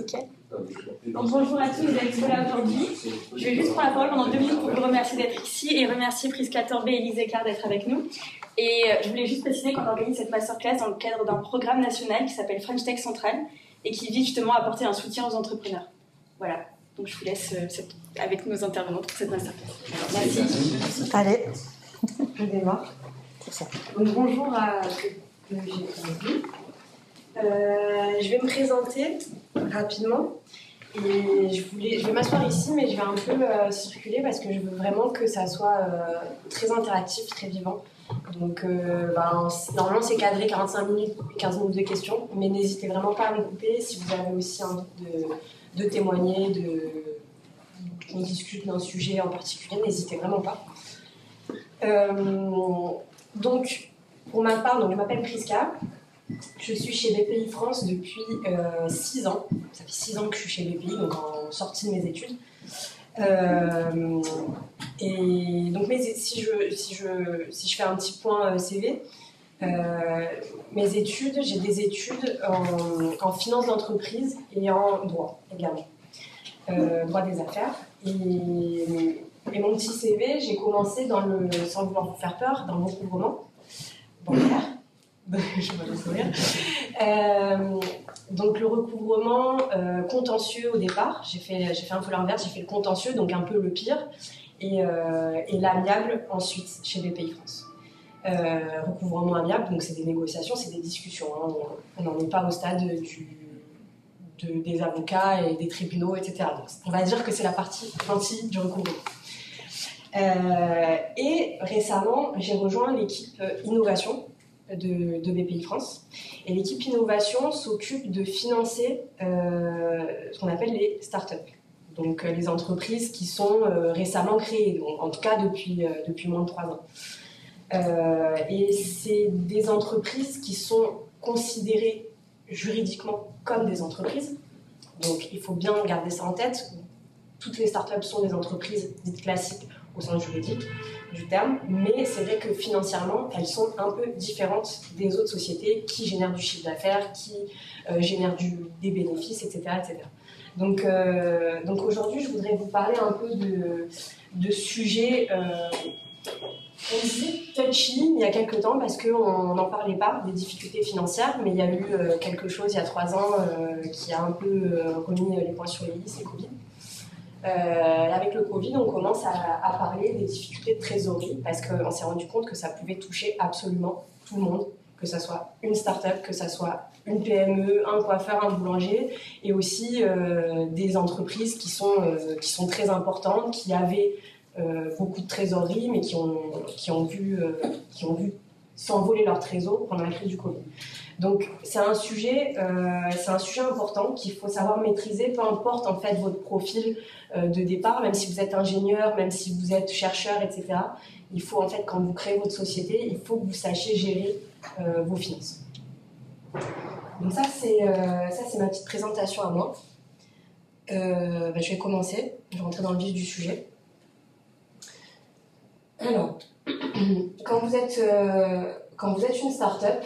nickel. Donc, bonjour à tous, vous êtes là aujourd'hui. Je vais juste prendre la parole pendant 2 minutes pour vous remercier d'être ici et remercier Prisca Torbet et Elise Écart d'être avec nous. Et je voulais juste préciser qu'on organise cette masterclass dans le cadre d'un programme national qui s'appelle French Tech Central et qui vise justement à apporter un soutien aux entrepreneurs. Voilà, donc je vous laisse avec nos intervenants pour cette masterclass. Merci. Allez, je démarre. Donc, bonjour à ceux que j'ai présentés. Je vais me présenter rapidement et je vais m'asseoir ici, mais je vais un peu circuler parce que je veux vraiment que ça soit très interactif, très vivant. Donc normalement c'est cadré 45 minutes, 15 minutes de questions, mais n'hésitez vraiment pas à me couper si vous avez aussi envie de témoigner, qu'on discute d'un sujet en particulier, n'hésitez vraiment pas. Donc, pour ma part, je m'appelle Prisca. Je suis chez BPI France depuis 6 ans. Ça fait 6 ans que je suis chez BPI, donc en sortie de mes études. Et donc, si je fais un petit point CV, mes études, j'ai des études en finance d'entreprise et en droit également. Droit des affaires. Et mon petit CV, j'ai commencé sans vouloir vous faire peur, dans le recouvrement bancaire. Je vais le sourire. Donc le recouvrement contentieux au départ, j'ai fait un peu l'inverse, j'ai fait le contentieux, donc un peu le pire, et l'amiable ensuite chez BPI France. Recouvrement amiable, donc c'est des négociations, c'est des discussions. Hein. On n'en est pas au stade des avocats et des tribunaux, etc. Donc, on va dire que c'est la partie gentille du recouvrement. Et récemment, j'ai rejoint l'équipe innovation de BPI France. Et l'équipe innovation s'occupe de financer ce qu'on appelle les startups. Donc les entreprises qui sont récemment créées, donc, en tout cas depuis moins de 3 ans. Et c'est des entreprises qui sont considérées juridiquement comme des entreprises. Donc il faut bien garder ça en tête. Toutes les startups sont des entreprises dites classiques au sens juridique du terme, mais c'est vrai que financièrement, elles sont un peu différentes des autres sociétés qui génèrent du chiffre d'affaires, qui génèrent des bénéfices, etc. etc. Donc aujourd'hui, je voudrais vous parler un peu de sujets on dit touchy il y a quelques temps parce qu'on n'en parlait pas des difficultés financières, mais il y a eu quelque chose il y a 3 ans qui a un peu remis les points sur les i, c'est le Covid. Avec le Covid, on commence à parler des difficultés de trésorerie parce qu'on s'est rendu compte que ça pouvait toucher absolument tout le monde, que ce soit une start-up, que ce soit une PME, un coiffeur, un boulanger, et aussi des entreprises qui sont très importantes, qui avaient beaucoup de trésorerie, mais qui ont vu s'envoler leur trésor pendant la crise du Covid. Donc c'est un sujet important qu'il faut savoir maîtriser, peu importe en fait votre profil de départ, même si vous êtes ingénieur, même si vous êtes chercheur, etc. Il faut en fait, quand vous créez votre société, il faut que vous sachiez gérer vos finances. Donc ça c'est ma petite présentation à moi. Je vais commencer, je vais rentrer dans le vif du sujet. Alors, quand vous êtes une start-up,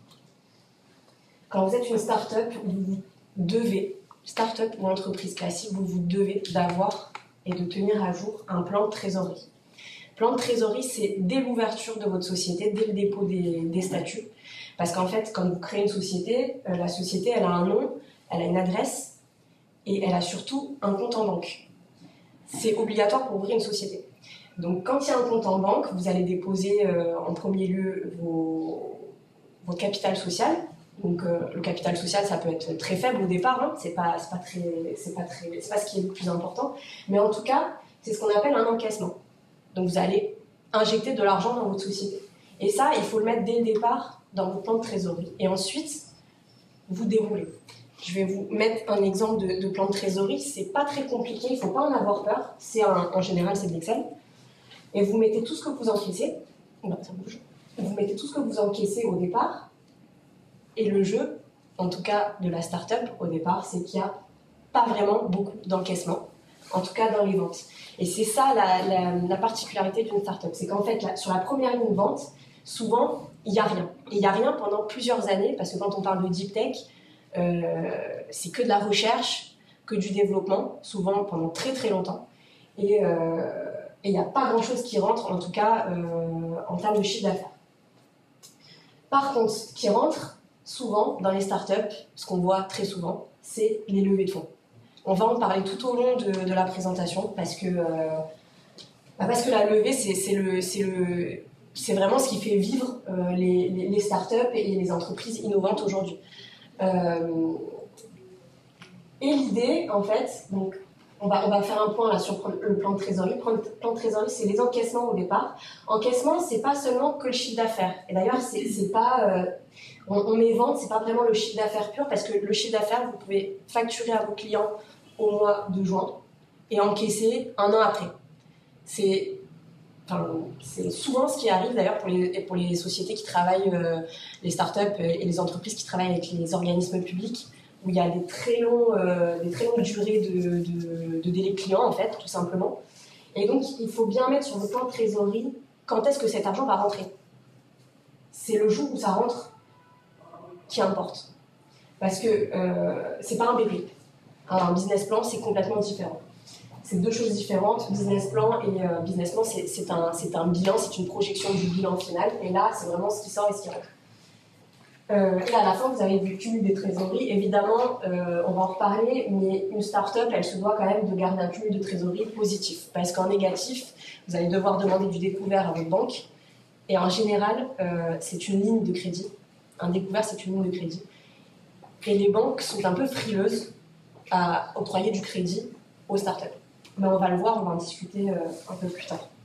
vous devez, start-up ou entreprise classique, vous devez d'avoir et de tenir à jour un plan de trésorerie. Plan de trésorerie, c'est dès l'ouverture de votre société, dès le dépôt des statuts. Parce qu'en fait, quand vous créez une société, la société, elle a un nom, elle a une adresse et elle a surtout un compte en banque. C'est obligatoire pour ouvrir une société. Donc, quand il y a un compte en banque, vous allez déposer en premier lieu votre capital social. Donc, le capital social, ça peut être très faible au départ, hein. C'est pas ce qui est le plus important. Mais en tout cas, c'est ce qu'on appelle un encaissement. Donc, vous allez injecter de l'argent dans votre société. Et ça, il faut le mettre dès le départ dans votre plan de trésorerie. Et ensuite, vous déroulez. Je vais vous mettre un exemple de plan de trésorerie. C'est pas très compliqué, il faut pas en avoir peur. En général, c'est de l'Excel. Et vous mettez tout ce que vous encaissez. Non, ça bouge. Vous mettez tout ce que vous encaissez au départ. Et le jeu, en tout cas de la start-up au départ, c'est qu'il n'y a pas vraiment beaucoup d'encaissement, en tout cas dans les ventes. Et c'est ça la particularité d'une start-up. C'est qu'en fait, sur la première ligne de vente, souvent, il n'y a rien. Et il n'y a rien pendant plusieurs années, parce que quand on parle de deep tech, c'est que de la recherche. que du développement, souvent pendant très très longtemps. Et il n'y a pas grand-chose qui rentre, en tout cas en termes de chiffre d'affaires. Par contre, ce qui rentre souvent dans les startups, ce qu'on voit très souvent, c'est les levées de fonds. On va en parler tout au long de la présentation parce que la levée, c'est vraiment ce qui fait vivre les startups et les entreprises innovantes aujourd'hui. Et l'idée, en fait, donc, on va faire un point là sur le plan de trésorerie. Le plan de trésorerie, c'est les encaissements au départ. Encaissement, c'est pas seulement que le chiffre d'affaires. Et d'ailleurs, c'est pas, on met vente, c'est pas vraiment le chiffre d'affaires pur, parce que le chiffre d'affaires, vous pouvez facturer à vos clients au mois de juin et encaisser un an après. C'est souvent ce qui arrive d'ailleurs pour les sociétés qui travaillent, les startups et les entreprises qui travaillent avec les organismes publics, où il y a des très longues durées de délai client, en fait, tout simplement. Et donc, il faut bien mettre sur le plan de trésorerie quand est-ce que cet argent va rentrer. C'est le jour où ça rentre qui importe. Parce que c'est pas un BP. Un business plan, c'est complètement différent. C'est deux choses différentes. Business plan et business plan, c'est un bilan, c'est une projection du bilan final. Et là, c'est vraiment ce qui sort et ce qui rentre. Et à la fin, vous avez du cumul des trésoreries. Évidemment, on va en reparler, mais une start-up, elle se doit quand même de garder un cumul de trésorerie positif. Parce qu'en négatif, vous allez devoir demander du découvert à votre banque. Et en général, c'est une ligne de crédit. Un découvert, c'est une ligne de crédit. Et les banques sont un peu frileuses à octroyer du crédit aux startups. Mais on va le voir, on va en discuter un peu plus tard.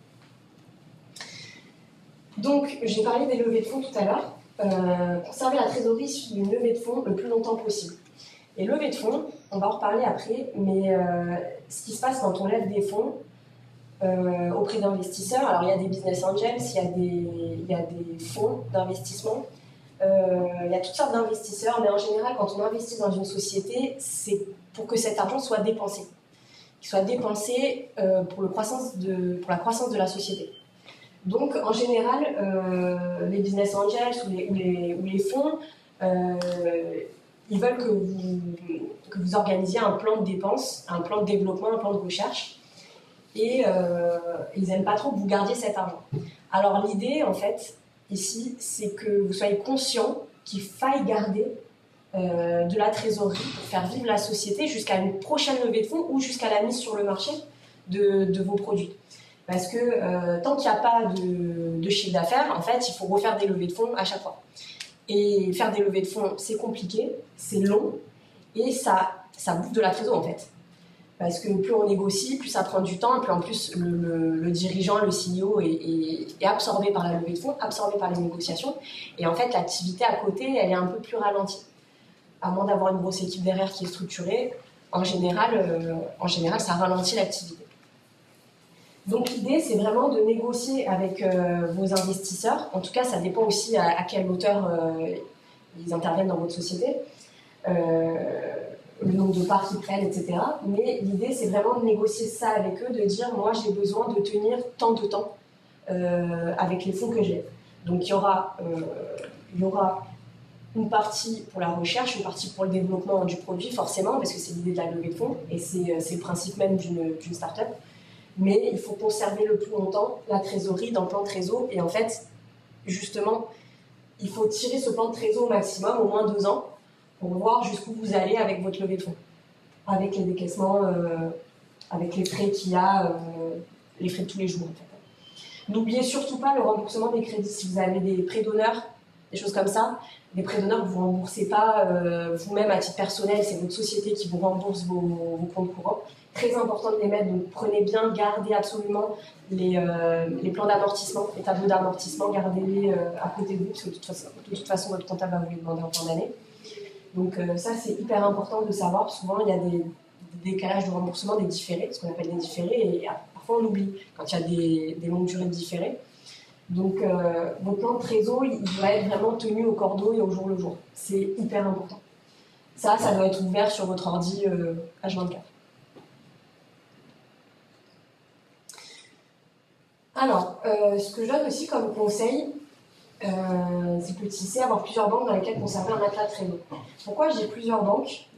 Donc, j'ai parlé des levées de fonds tout à l'heure. Conserver la trésorerie sur une levée de fonds le plus longtemps possible. Les levées de fonds, on va en reparler après, mais ce qui se passe quand on lève des fonds auprès d'investisseurs, alors il y a des business angels, il y a des fonds d'investissement, il y a toutes sortes d'investisseurs, mais en général, quand on investit dans une société, c'est pour que cet argent soit dépensé. Qu'il soit dépensé pour la croissance de la société. Donc, en général, les business angels ou les fonds, ils veulent que vous organisiez un plan de dépenses, un plan de développement, un plan de recherche, et ils n'aiment pas trop que vous gardiez cet argent. Alors, l'idée, en fait, ici, c'est que vous soyez conscient qu'il faille garder de la trésorerie pour faire vivre la société jusqu'à une prochaine levée de fonds ou jusqu'à la mise sur le marché de vos produits. Parce que tant qu'il n'y a pas de chiffre d'affaires, en fait, il faut refaire des levées de fonds à chaque fois. Et faire des levées de fonds, c'est compliqué, c'est long, et ça bouffe de la trésorerie, en fait. Parce que plus on négocie, plus ça prend du temps, et puis en plus, le dirigeant, le CEO est absorbé par la levée de fonds, absorbé par les négociations, et en fait, l'activité à côté, elle est un peu plus ralentie. À moins d'avoir une grosse équipe derrière qui est structurée, en général, ça ralentit l'activité. Donc l'idée, c'est vraiment de négocier avec vos investisseurs. En tout cas, ça dépend aussi à quelle hauteur ils interviennent dans votre société, le nombre de parts qu'ils prennent, etc. Mais l'idée, c'est vraiment de négocier ça avec eux, de dire, moi, j'ai besoin de tenir tant de temps avec les fonds que j'ai. Donc il y aura une partie pour la recherche, une partie pour le développement du produit, forcément, parce que c'est l'idée de la levée de fonds, et c'est le principe même d'une start-up. Mais il faut conserver le plus longtemps la trésorerie dans le plan de trésor. Et en fait, justement, il faut tirer ce plan de trésor au maximum, au moins 2 ans, pour voir jusqu'où vous allez avec votre levée de fonds. Avec les décaissements, avec les frais qu'il y a, les frais de tous les jours, en fait. N'oubliez surtout pas le remboursement des crédits. Si vous avez des prêts d'honneur, des choses comme ça, les prêts d'honneur, vous ne remboursez pas vous-même à titre personnel, c'est votre société qui vous rembourse vos comptes courants. Très important de les mettre, donc prenez bien, gardez absolument les plans d'amortissement, les tableaux d'amortissement, gardez-les à côté de vous, parce que de toute façon votre comptable va vous les demander en fin d'année. Donc ça, c'est hyper important de savoir. Souvent, il y a des décalages de remboursement, des différés, ce qu'on appelle des différés, et parfois on oublie quand il y a des longues durées de différés. Donc votre plan de trésor, il doit être vraiment tenu au cordeau et au jour le jour. C'est hyper important. Ça doit être ouvert sur votre ordi H24. Alors, ce que je donne aussi comme conseil, c'est avoir plusieurs banques dans lesquelles conserver un matelas de trésor. Pourquoi j'ai plusieurs banques?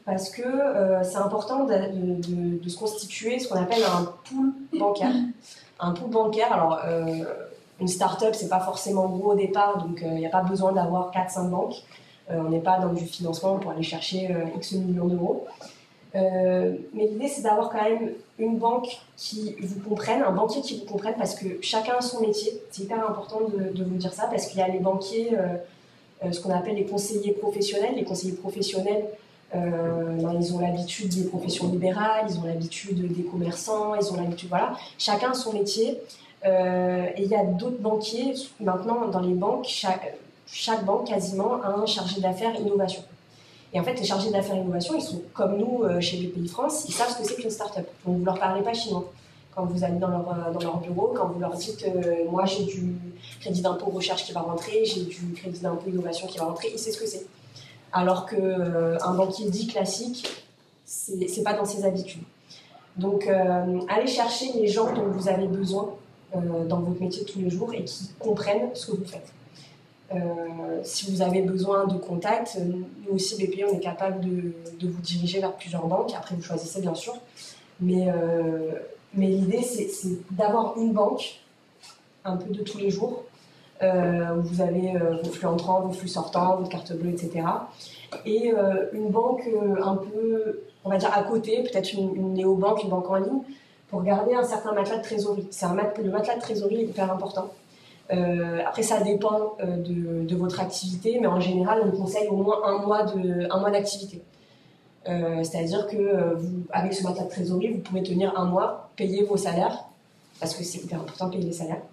parce que c'est important de se constituer ce qu'on appelle un pool bancaire. Un pool bancaire, alors une start-up, c'est pas forcément gros au départ, donc il n'y a pas besoin d'avoir 4-5 banques. On n'est pas dans du financement pour aller chercher X millions d'euros. Mais l'idée, c'est d'avoir quand même une banque qui vous comprenne, un banquier qui vous comprenne, parce que chacun a son métier. C'est hyper important de vous dire ça, parce qu'il y a les banquiers, ce qu'on appelle les conseillers professionnels. Les conseillers professionnels, ils ont l'habitude des professions libérales, ils ont l'habitude des commerçants, ils ont l'habitude, voilà. Chacun a son métier. Et il y a d'autres banquiers, maintenant, dans les banques, chaque banque quasiment a un chargé d'affaires innovation. Et en fait, les chargés d'affaires innovation, ils sont comme nous chez BPI France, ils savent ce que c'est qu'une start-up. Donc, vous ne leur parlez pas chinois. Quand vous allez dans leur bureau, quand vous leur dites moi, j'ai du crédit d'impôt recherche qui va rentrer, j'ai du crédit d'impôt innovation qui va rentrer, ils savent ce que c'est. Alors qu'un banquier dit classique, c'est pas dans ses habitudes. Donc, allez chercher les gens dont vous avez besoin dans votre métier de tous les jours et qui comprennent ce que vous faites. Si vous avez besoin de contacts, nous aussi, BPI, on est capable de vous diriger vers plusieurs banques. Après, vous choisissez, bien sûr. Mais l'idée, c'est d'avoir une banque, un peu de tous les jours, où vous avez vos flux entrants, vos flux sortants, votre carte bleue, etc. Et une banque un peu, on va dire, à côté, peut-être une néobanque, une banque en ligne, pour garder un certain matelas de trésorerie. Le matelas de trésorerie est hyper important. Après, ça dépend de votre activité, mais en général, on conseille au moins un mois d'activité. C'est-à-dire que vous, avec ce matelas de trésorerie, vous pouvez tenir un mois, payer vos salaires, parce que c'est hyper important de payer les salaires,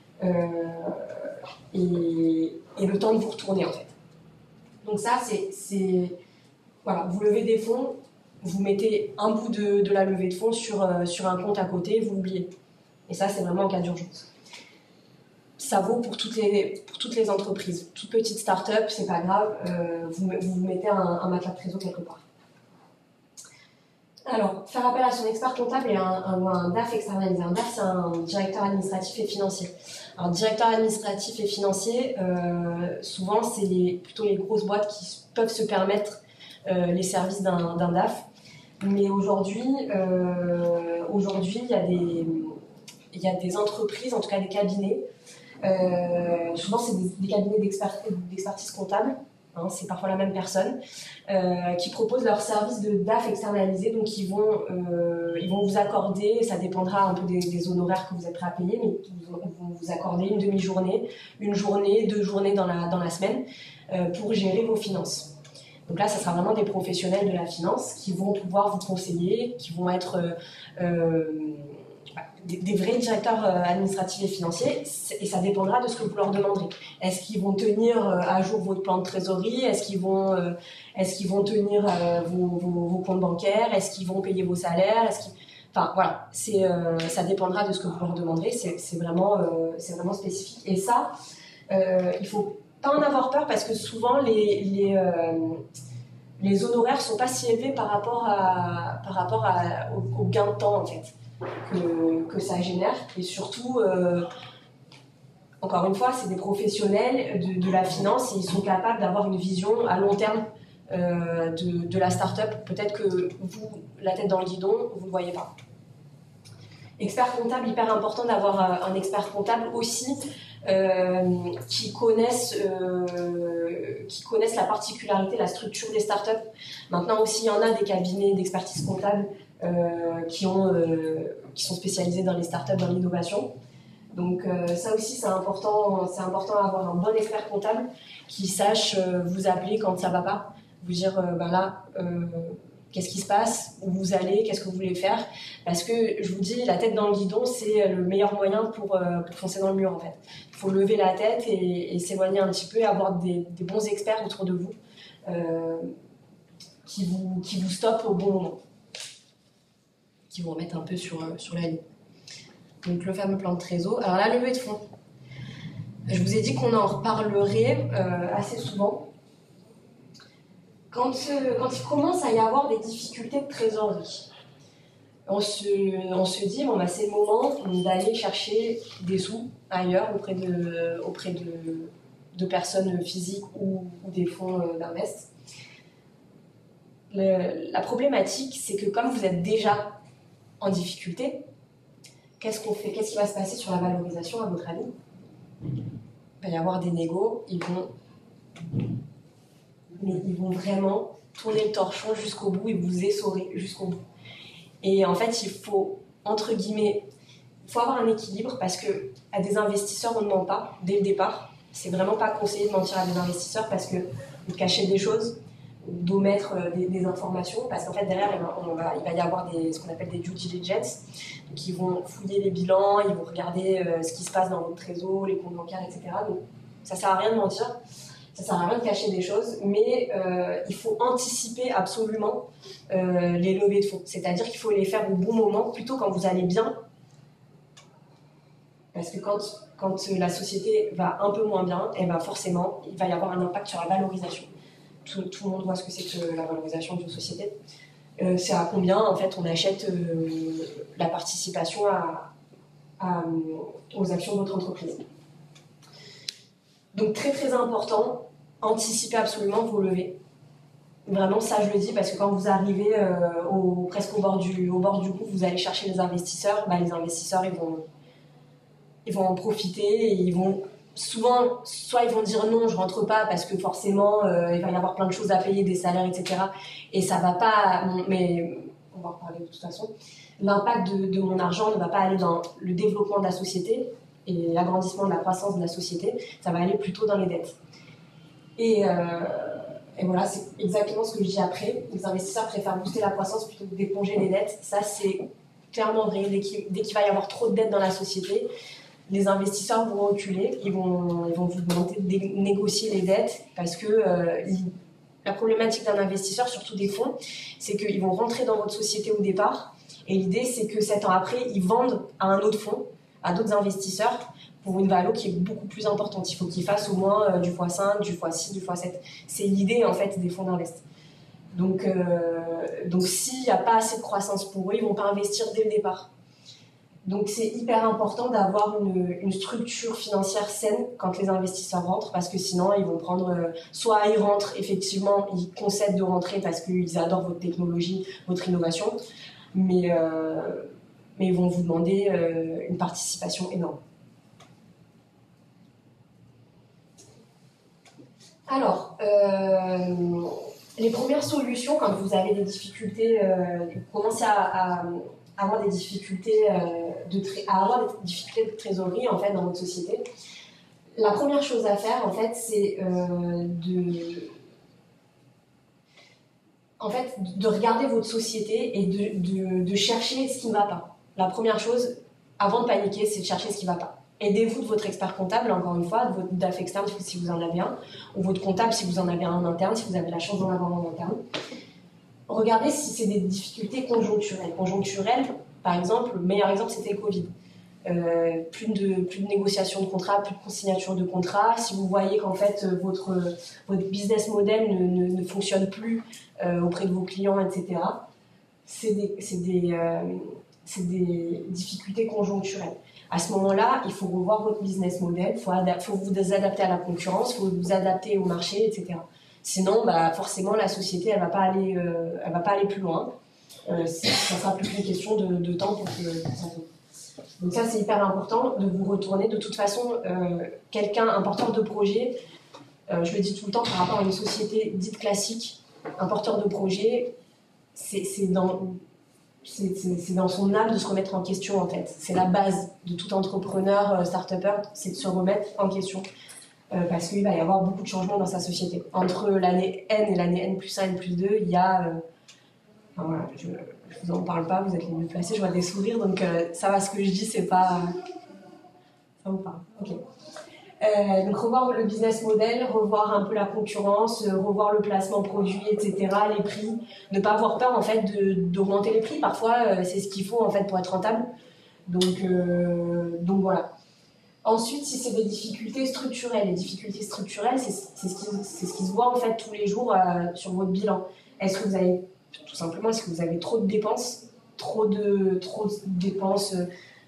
et le temps de vous retourner, en fait. Donc ça, voilà, vous levez des fonds, vous mettez un bout de la levée de fonds sur un compte à côté, vous l'oubliez. Et ça, c'est vraiment en cas d'urgence. Ça vaut pour toutes les entreprises. Toute petite start-up, c'est pas grave, vous mettez un matelas de trésor quelque part. Alors, faire appel à son expert comptable et un DAF externalisé. Un DAF, c'est un directeur administratif et financier. Alors, directeur administratif et financier, souvent, c'est plutôt les grosses boîtes qui peuvent se permettre les services d'un DAF. Mais aujourd'hui, il y a des entreprises, en tout cas des cabinets. Souvent, c'est des cabinets d'expertise comptable, hein, c'est parfois la même personne, qui proposent leur service de DAF externalisé. Donc, ils vont vous accorder, ça dépendra un peu des honoraires que vous êtes prêt à payer, mais ils vont vous accorder une demi-journée, une journée, 2 journées dans la semaine pour gérer vos finances. Donc là, ça sera vraiment des professionnels de la finance qui vont pouvoir vous conseiller, qui vont être des vrais directeurs administratifs et financiers, et ça dépendra de ce que vous leur demanderez. Est-ce qu'ils vont tenir à jour votre plan de trésorerie? Est-ce qu'ils vont tenir vos comptes bancaires? Est-ce qu'ils vont payer vos salaires? Enfin, voilà, ça dépendra de ce que vous leur demanderez. C'est vraiment spécifique. Et ça, il faut pas en avoir peur, parce que souvent les honoraires sont pas si élevés par rapport au gain de temps, en fait, que ça génère. Et surtout, encore une fois, c'est des professionnels de la finance, et ils sont capables d'avoir une vision à long terme de la start-up. Peut-être que vous, la tête dans le guidon, vous ne le voyez pas. Expert comptable, hyper important d'avoir un expert comptable aussi qui connaissent la particularité, la structure des startups. Maintenant aussi, il y en a des cabinets d'expertise comptable qui sont spécialisés dans les startups, dans l'innovation. Donc ça aussi, c'est important d'avoir un bon expert comptable qui sache vous appeler quand ça ne va pas, vous dire qu'est-ce qui se passe, où vous allez, qu'est-ce que vous voulez faire. Parce que, je vous dis, la tête dans le guidon, c'est le meilleur moyen pour foncer dans le mur, en fait. Il faut lever la tête et s'éloigner un petit peu, et avoir des bons experts autour de vous qui vous stoppent au bon moment, qui vous remettent un peu sur la ligne. Donc, le fameux plan de trésor. Alors, la levée de fonds. Je vous ai dit qu'on en reparlerait assez souvent. Quand il commence à y avoir des difficultés de trésorerie, on se dit, c'est le moment d'aller chercher des sous ailleurs, auprès de personnes physiques ou des fonds d'invest. La problématique, c'est que comme vous êtes déjà en difficulté, qu'est-ce qu'on fait? Qu'est-ce qui va se passer sur la valorisation, à votre avis? Il va y avoir des négos, ils vont vraiment tourner le torchon jusqu'au bout et vous essorer jusqu'au bout. Et en fait, il faut, entre guillemets, il faut avoir un équilibre parce que à des investisseurs, on ne ment pas dès le départ. C'est vraiment pas conseillé de mentir à des investisseurs parce que vous cachez des choses, d'omettre des informations, parce qu'en fait derrière il va y avoir ce qu'on appelle des due diligence, donc ils vont fouiller les bilans, ils vont regarder ce qui se passe dans votre trésor, les comptes bancaires, etc. Donc ça sert à rien de mentir, ça sert à rien de cacher des choses, mais il faut anticiper absolument les levées de fonds, c'est-à-dire qu'il faut les faire au bon moment, plutôt quand vous allez bien, parce que quand la société va un peu moins bien, et ben forcément il va y avoir un impact sur la valorisation. Tout le monde voit ce que c'est que la valorisation d'une société. C'est à combien, en fait, on achète la participation aux actions de votre entreprise. Donc, très, très important, anticipez absolument vos levées. Vraiment, ça, je le dis, parce que quand vous arrivez presque au bord du gouffre, vous allez chercher les investisseurs, les investisseurs, ils vont en profiter et ils vont... Souvent, soit ils vont dire non, je rentre pas parce que forcément il va y avoir plein de choses à payer, des salaires, etc. Et ça va pas, mais on va en reparler de toute façon. L'impact de mon argent ne va pas aller dans le développement de la société et l'agrandissement de la croissance de la société, ça va aller plutôt dans les dettes. Et voilà, c'est exactement ce que je dis après. Les investisseurs préfèrent booster la croissance plutôt que d'éponger les dettes. Ça, c'est clairement vrai. Dès qu'il va y avoir trop de dettes dans la société, les investisseurs vont reculer, ils vont vous demander de négocier les dettes parce que la problématique d'un investisseur, surtout des fonds, c'est qu'ils vont rentrer dans votre société au départ et l'idée c'est que 7 ans après, ils vendent à un autre fonds, à d'autres investisseurs pour une valo qui est beaucoup plus importante. Il faut qu'ils fassent au moins du x5, du x6, du x7. C'est l'idée en fait des fonds d'invest. Donc s'il n'y a pas assez de croissance pour eux, ils ne vont pas investir dès le départ. Donc c'est hyper important d'avoir une structure financière saine quand les investisseurs rentrent, parce que sinon ils vont prendre, soit ils rentrent effectivement, ils concèdent de rentrer parce qu'ils adorent votre technologie, votre innovation, mais ils vont vous demander une participation énorme. Alors, les premières solutions quand vous avez des difficultés, vous commencez à avoir des difficultés de trésorerie en fait dans votre société. La première chose à faire en fait, c'est de regarder votre société et de chercher ce qui ne va pas. La première chose, avant de paniquer, c'est de chercher ce qui ne va pas. Aidez-vous de votre expert comptable, encore une fois, de votre DAF externe si vous en avez un, ou votre comptable si vous en avez un en interne, si vous avez la chance d'en avoir un en interne. Regardez si c'est des difficultés conjoncturelles. Conjoncturelles, par exemple, le meilleur exemple, c'était le Covid. Plus de négociations de contrats, plus de consignature de contrats. Si vous voyez qu'en fait, votre business model ne fonctionne plus auprès de vos clients, etc., c'est des difficultés conjoncturelles. À ce moment-là, il faut revoir votre business model, il faut vous adapter à la concurrence, il faut vous adapter au marché, etc. Sinon, forcément, la société, elle va pas aller plus loin. Ça sera plus qu'une question de temps pour que ça tombe. Donc ça, c'est hyper important de vous retourner. De toute façon, un porteur de projet, je le dis tout le temps par rapport à une société dite classique, un porteur de projet, c'est dans son âme de se remettre en question, en fait. C'est la base de tout entrepreneur, start-upper, c'est de se remettre en question. Parce qu'il va y avoir beaucoup de changements dans sa société. Entre l'année N et l'année N+1, N+2, il y a... voilà, je vous en parle pas, vous êtes les mieux placés, je vois des sourires, donc ça va, ce que je dis, c'est pas... Ça vous parle, ok. Donc revoir le business model, revoir un peu la concurrence, revoir le placement produit, etc., les prix. Ne pas avoir peur, en fait, d'augmenter les prix. Parfois, c'est ce qu'il faut, en fait, pour être rentable. Donc voilà. Ensuite, si c'est des difficultés structurelles, les difficultés structurelles, c'est ce qui se voit en fait tous les jours sur votre bilan. Est-ce que vous avez trop de dépenses, trop de dépenses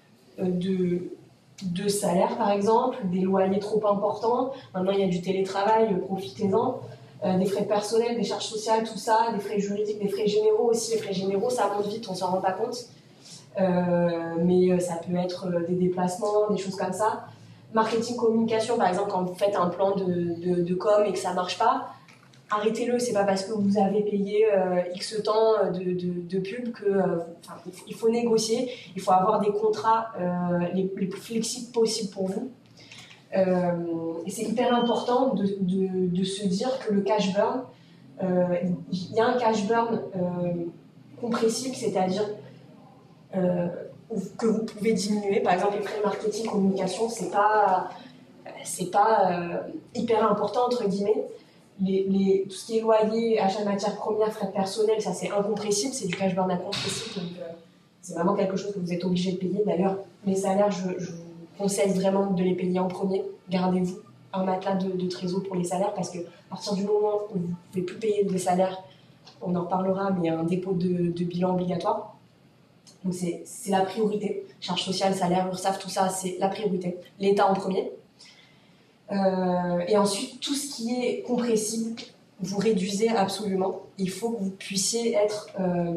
de salaire par exemple, des loyers trop importants. Maintenant, il y a du télétravail, profitez-en. des frais personnels, des charges sociales, tout ça, des frais juridiques, des frais généraux aussi. Les frais généraux, ça monte vite, on s'en rend pas compte. Mais ça peut être des déplacements, des choses comme ça. Marketing, communication, par exemple, quand vous faites un plan de com et que ça marche pas, arrêtez-le. C'est pas parce que vous avez payé X temps de pub que il faut négocier. Il faut avoir des contrats les plus flexibles possibles pour vous. Et c'est hyper important de se dire que le cash burn, il y a un cash burn compressible, c'est-à-dire que vous pouvez diminuer. Par exemple, les frais marketing, communication, c'est pas hyper important entre guillemets. Tout ce qui est loyer, achat de matières premières, frais personnels, ça c'est incompressible, c'est du cash burn incompressible, donc c'est vraiment quelque chose que vous êtes obligé de payer. D'ailleurs, les salaires, je vous conseille vraiment de les payer en premier. Gardez-vous un matelas de trésor pour les salaires, parce que à partir du moment où vous ne pouvez plus payer des salaires, on en reparlera, mais il y a un dépôt de bilan obligatoire. Donc c'est la priorité. Charges sociales, salaire, URSSAF, tout ça, c'est la priorité. L'État en premier. Et ensuite, tout ce qui est compressible, vous réduisez absolument. Il faut que vous puissiez être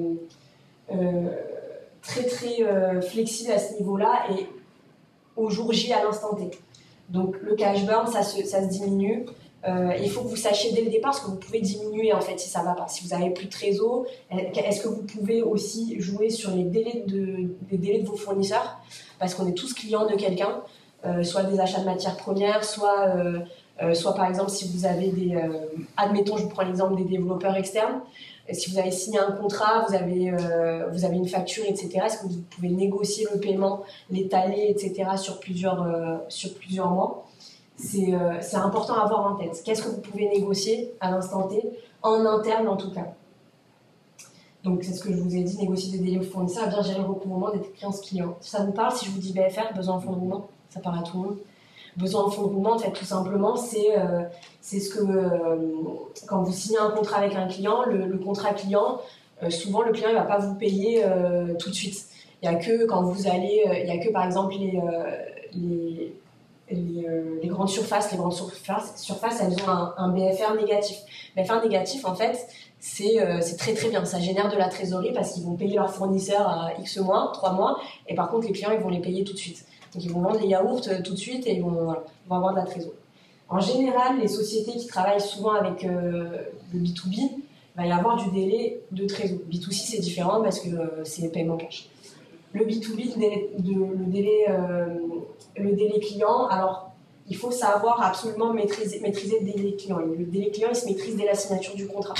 très très flexible à ce niveau-là et au jour J, à l'instant T. Donc le cash burn, ça se diminue. Il faut que vous sachiez dès le départ ce que vous pouvez diminuer en fait si ça ne va pas. Si vous n'avez plus de trésor, est-ce que vous pouvez aussi jouer sur les délais de vos fournisseurs, parce qu'on est tous clients de quelqu'un, soit des achats de matières premières, soit par exemple si vous avez admettons, je vous prends l'exemple des développeurs externes, si vous avez signé un contrat, vous avez une facture, etc. Est-ce que vous pouvez négocier le paiement, l'étaler, etc. sur plusieurs mois? C'est important à avoir en tête. Qu'est-ce que vous pouvez négocier à l'instant T, en interne en tout cas? Donc c'est ce que je vous ai dit, négocier des délais aux fournisseurs, bien gérer le recouvrement des créances clients. Ça vous parle si je vous dis BFR, besoin en fonds de roulement? Ça parle à tout le monde. Besoin en fonds de roulement, en fait, tout simplement, c'est ce que quand vous signez un contrat avec un client, le contrat client, souvent le client ne va pas vous payer tout de suite. Il n'y a que quand vous allez, il y a que par exemple les grandes surfaces, elles ont un BFR négatif. BFR négatif, en fait, c'est très très bien. Ça génère de la trésorerie parce qu'ils vont payer leurs fournisseurs à X mois, 3 mois, et par contre, les clients, ils vont les payer tout de suite. Donc, ils vont vendre les yaourts tout de suite et ils vont avoir de la trésorerie. En général, les sociétés qui travaillent souvent avec le B2B, il va y avoir du délai de trésorerie. B2C, c'est différent parce que c'est paiement cash. Le B2B, le délai client, alors il faut savoir absolument maîtriser le délai client. Le délai client, il se maîtrise dès la signature du contrat.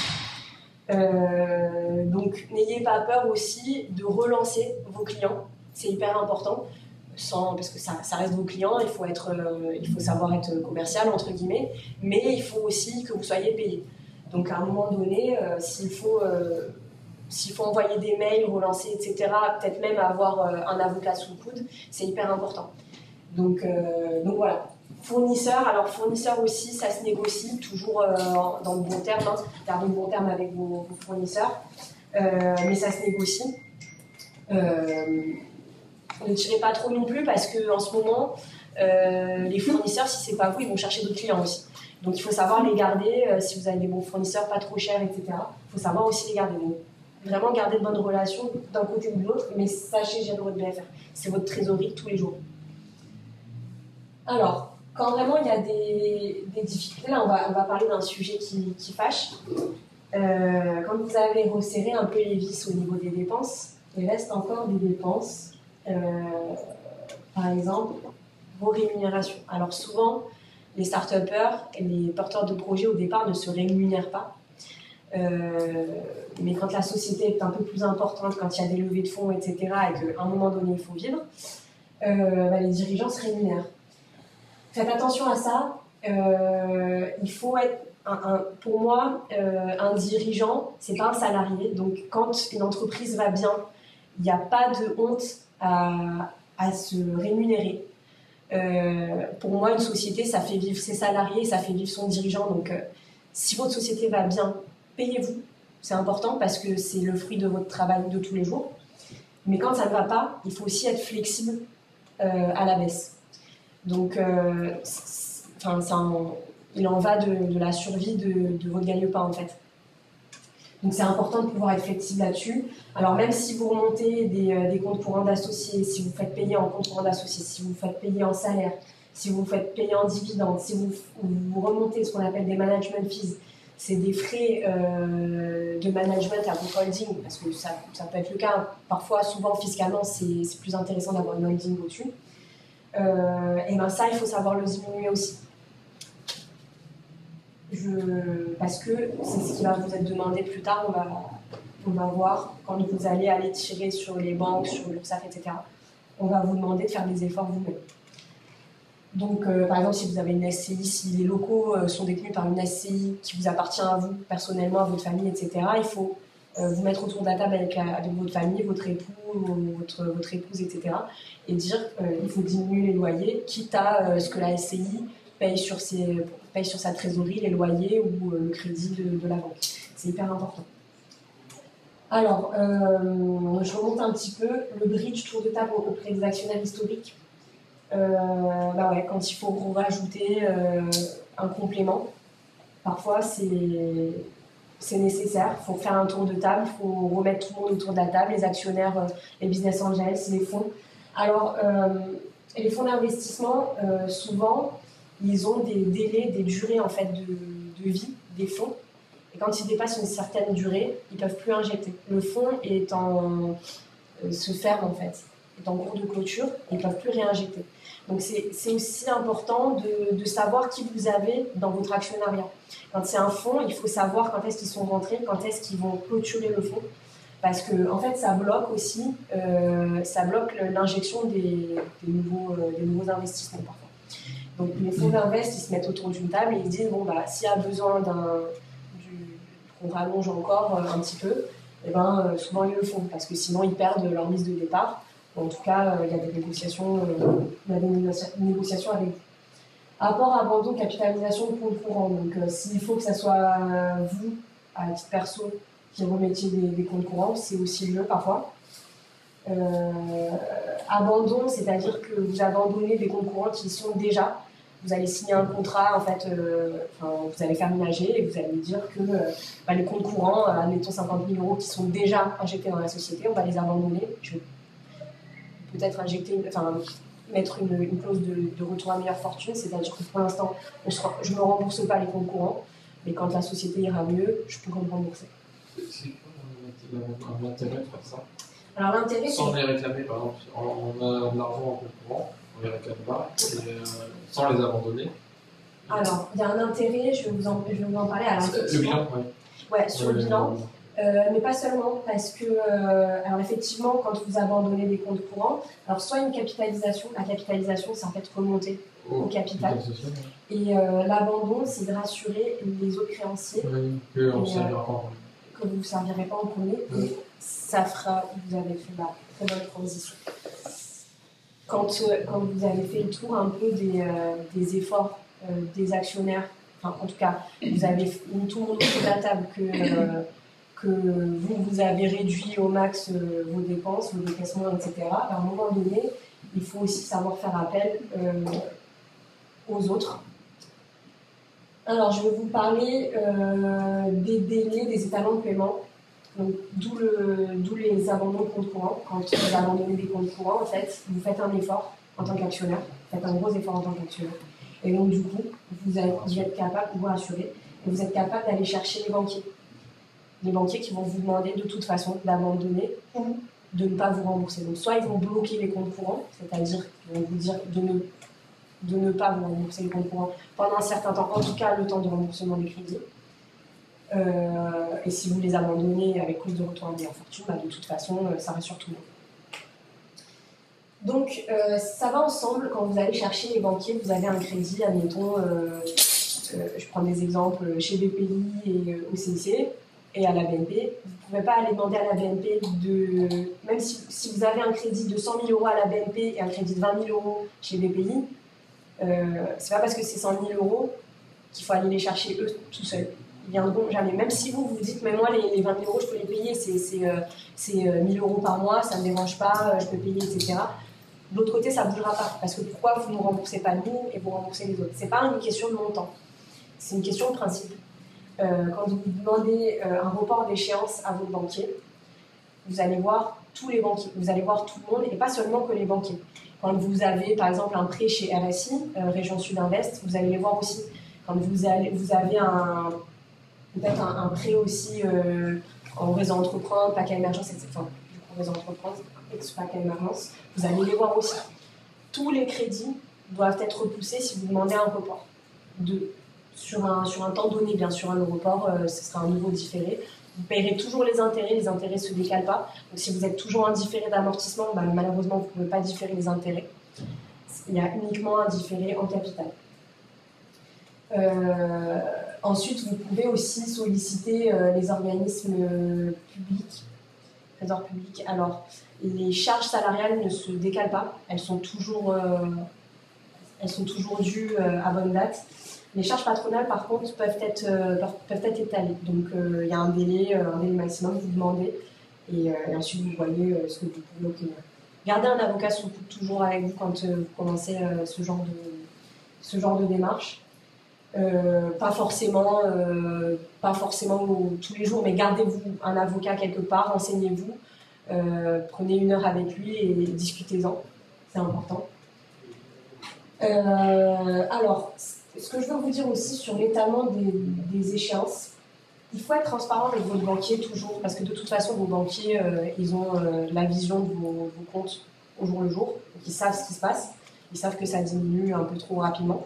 Donc n'ayez pas peur aussi de relancer vos clients, c'est hyper important, parce que ça reste vos clients, il faut savoir être commercial entre guillemets, mais il faut aussi que vous soyez payé. Donc à un moment donné, s'il faut envoyer des mails, relancer, etc., peut-être même avoir un avocat sous le coude, c'est hyper important. Donc voilà. Alors fournisseurs aussi, ça se négocie toujours dans le bon terme, gardez le bon terme avec vos fournisseurs, mais ça se négocie. Ne tirez pas trop non plus parce qu'en ce moment, les fournisseurs, si c'est pas vous, ils vont chercher d'autres clients aussi. Donc il faut savoir les garder, si vous avez des bons fournisseurs, pas trop chers, etc. Il faut savoir aussi les garder. Donc, vraiment garder de bonnes relations d'un côté ou de l'autre, mais sachez gérer votre BFR. C'est votre trésorerie tous les jours. Alors, quand vraiment il y a des difficultés, là on va parler d'un sujet qui fâche. Quand vous avez resserré un peu les vis au niveau des dépenses, il reste encore des dépenses. Par exemple, vos rémunérations. Alors souvent, les start-upers et les porteurs de projets au départ ne se rémunèrent pas. Mais quand la société est un peu plus importante, quand il y a des levées de fonds, etc., et qu'à un moment donné, il faut vivre, les dirigeants se rémunèrent. Faites attention à ça. Il faut être, pour moi, un dirigeant, c'est pas un salarié. Donc, quand une entreprise va bien, il n'y a pas de honte à se rémunérer. Pour moi, une société, ça fait vivre ses salariés, ça fait vivre son dirigeant. Donc, si votre société va bien, payez-vous. C'est important parce que c'est le fruit de votre travail de tous les jours. Mais quand ça ne va pas, il faut aussi être flexible à la baisse. Donc, Il en va de la survie de votre gagne-pain en fait. Donc c'est important de pouvoir être flexible là-dessus. Alors même si vous remontez des comptes courants d'associés, si vous faites payer en compte courant d'associés, si vous faites payer en salaire, si vous faites payer en dividendes, si vous remontez ce qu'on appelle des management fees, c'est des frais de management à votre holding, parce que ça peut être le cas. Parfois, souvent, fiscalement, c'est plus intéressant d'avoir une holding au-dessus. Et bien ça, il faut savoir le diminuer aussi. Parce que c'est ce qui va vous être demandé plus tard. On va voir quand vous allez aller tirer sur les banques, sur l'URSSAF, etc. On va vous demander de faire des efforts vous-même. Donc, par exemple, si vous avez une SCI, si les locaux sont détenus par une SCI qui vous appartient à vous, personnellement, à votre famille, etc., il faut vous mettre autour de la table avec votre famille, votre époux, votre épouse, etc., et dire il faut diminuer les loyers, quitte à ce que la SCI paye sur sa trésorerie les loyers ou le crédit de la banque. C'est hyper important. Alors, je remonte un petit peu. Le bridge tour de table auprès des actionnaires historiques. Quand il faut rajouter un complément, parfois c'est nécessaire. Il faut faire un tour de table, il faut remettre tout le monde autour de la table, les actionnaires, les business angels, les fonds. Alors, les fonds d'investissement, souvent, ils ont des délais, des durées en fait, de vie des fonds. Et quand ils dépassent une certaine durée, ils ne peuvent plus injecter. Le fonds se ferme en fait, est en cours de clôture, ils ne peuvent plus réinjecter. Donc c'est aussi important de savoir qui vous avez dans votre actionnariat. Quand c'est un fonds, il faut savoir quand est-ce qu'ils sont rentrés, quand est-ce qu'ils vont clôturer le fonds. Parce que en fait, ça bloque aussi l'injection des nouveaux investissements parfois. Donc les fonds d'invest, ils se mettent autour d'une table et ils disent s'il y a besoin qu'on rallonge encore un petit peu, souvent ils le font parce que sinon ils perdent leur mise de départ. En tout cas, il y a des négociations, avec vous. Apport, abandon, capitalisation, compte courant. Donc, s'il faut que ça soit vous, à titre perso, qui remettiez des comptes courants, c'est aussi mieux parfois. Abandon, c'est-à-dire que vous abandonnez des comptes courants qui y sont déjà. Vous allez signer un contrat, en fait, vous allez faire ménager et vous allez dire que les comptes courants, admettons 50 000 € qui sont déjà injectés dans la société, on va les abandonner. Je vais peut-être mettre une clause de retour à meilleure fortune, c'est-à-dire que pour l'instant, je ne me rembourse pas les comptes courants, mais quand la société ira mieux, je peux me rembourser. C'est quoi l'intérêt de faire ça? Alors l'intérêt, sans les réclamer, par exemple, on a de l'argent en compte courant, on les réclame pas, sans les abandonner. Alors, il y a un intérêt, je vais vous en parler. Alors, le bilan, oui. Ouais, sur le bilan. Mais pas seulement, parce que, alors effectivement, quand vous abandonnez des comptes courants, alors soit une capitalisation, la capitalisation, c'est en fait remonter au capital, et l'abandon, c'est de rassurer les autres créanciers que vous ne servirez pas en premier, et ça fera, vous avez fait la très bonne transition. Quand vous avez fait le tour un peu des efforts des actionnaires, enfin en tout cas, vous avez mis tout le monde autour de la table que vous avez réduit au max vos dépenses, vos décaissements, etc. À un moment donné, il faut aussi savoir faire appel aux autres. Alors, je vais vous parler des délais, des étalons de paiement. D'où les abandons de compte courant. Quand vous abandonnez des comptes courants, en fait, vous faites un effort en tant qu'actionnaire, vous faites un gros effort en tant qu'actionnaire. Et donc, du coup, vous êtes capable de vous rassurer et vous êtes capable d'aller chercher les banquiers. Les banquiers qui vont vous demander de toute façon d'abandonner ou de ne pas vous rembourser. Donc, soit ils vont bloquer les comptes courants, c'est-à-dire qu'ils vont vous dire de ne pas vous rembourser les comptes courants pendant un certain temps, en tout cas le temps de remboursement des crédits. Et si vous les abandonnez avec cause de retour à meilleure fortune, de toute façon, ça rassure tout le monde. Donc, ça va ensemble. Quand vous allez chercher les banquiers, vous avez un crédit, admettons, je prends des exemples chez BPI et au CIC et à la BNP. Vous ne pouvez pas aller demander à la BNP même si vous avez un crédit de 100 000 € à la BNP et un crédit de 20 000 € chez BPI, c'est pas parce que c'est 100 000 € qu'il faut aller les chercher eux tout seuls. Ils viendront jamais. Même si vous dites, mais moi, les 20 000 € je peux les payer, c'est 1 000 € par mois, ça ne me dérange pas, je peux payer, etc. De l'autre côté, ça ne bougera pas. Parce que pourquoi vous ne remboursez pas nous et vous remboursez les autres? Ce n'est pas une question de montant. c'est une question de principe. Quand vous demandez un report d'échéance à votre banquier, vous allez voir tous les banquiers, vous allez voir tout le monde et pas seulement que les banquiers. Quand vous avez par exemple un prêt chez RSI, Région Sud Invest, vous allez les voir aussi. Quand vous avez peut-être un prêt aussi en réseau entreprendre, PACA émergence, etc. Enfin, du coup, réseau entreprendre, ex-PACA émergence, vous allez les voir aussi. Tous les crédits doivent être repoussés si vous demandez un report. Sur un temps donné, bien sûr, un report, ce sera un nouveau différé. Vous payerez toujours les intérêts ne se décalent pas. Donc si vous êtes toujours en différé d'amortissement, malheureusement, vous ne pouvez pas différer les intérêts. Il y a uniquement un différé en capital. Ensuite, vous pouvez aussi solliciter les organismes publics, trésor public. Alors, les charges salariales ne se décalent pas, elles sont toujours dues à bonne date. Les charges patronales, par contre, peuvent être étalées. Donc, il y a un délai maximum, vous demandez, et ensuite vous voyez ce que vous pouvez obtenir. Gardez un avocat sous le coude toujours avec vous quand vous commencez ce genre de démarche. Pas forcément tous les jours, mais gardez-vous un avocat quelque part, renseignez-vous, prenez 1 heure avec lui et discutez-en, c'est important. Alors, ce que je veux vous dire aussi sur l'étalement des échéances, il faut être transparent avec votre banquier toujours, parce que de toute façon, vos banquiers, ils ont la vision de vos comptes au jour le jour, donc ils savent ce qui se passe, ils savent que ça diminue un peu trop rapidement.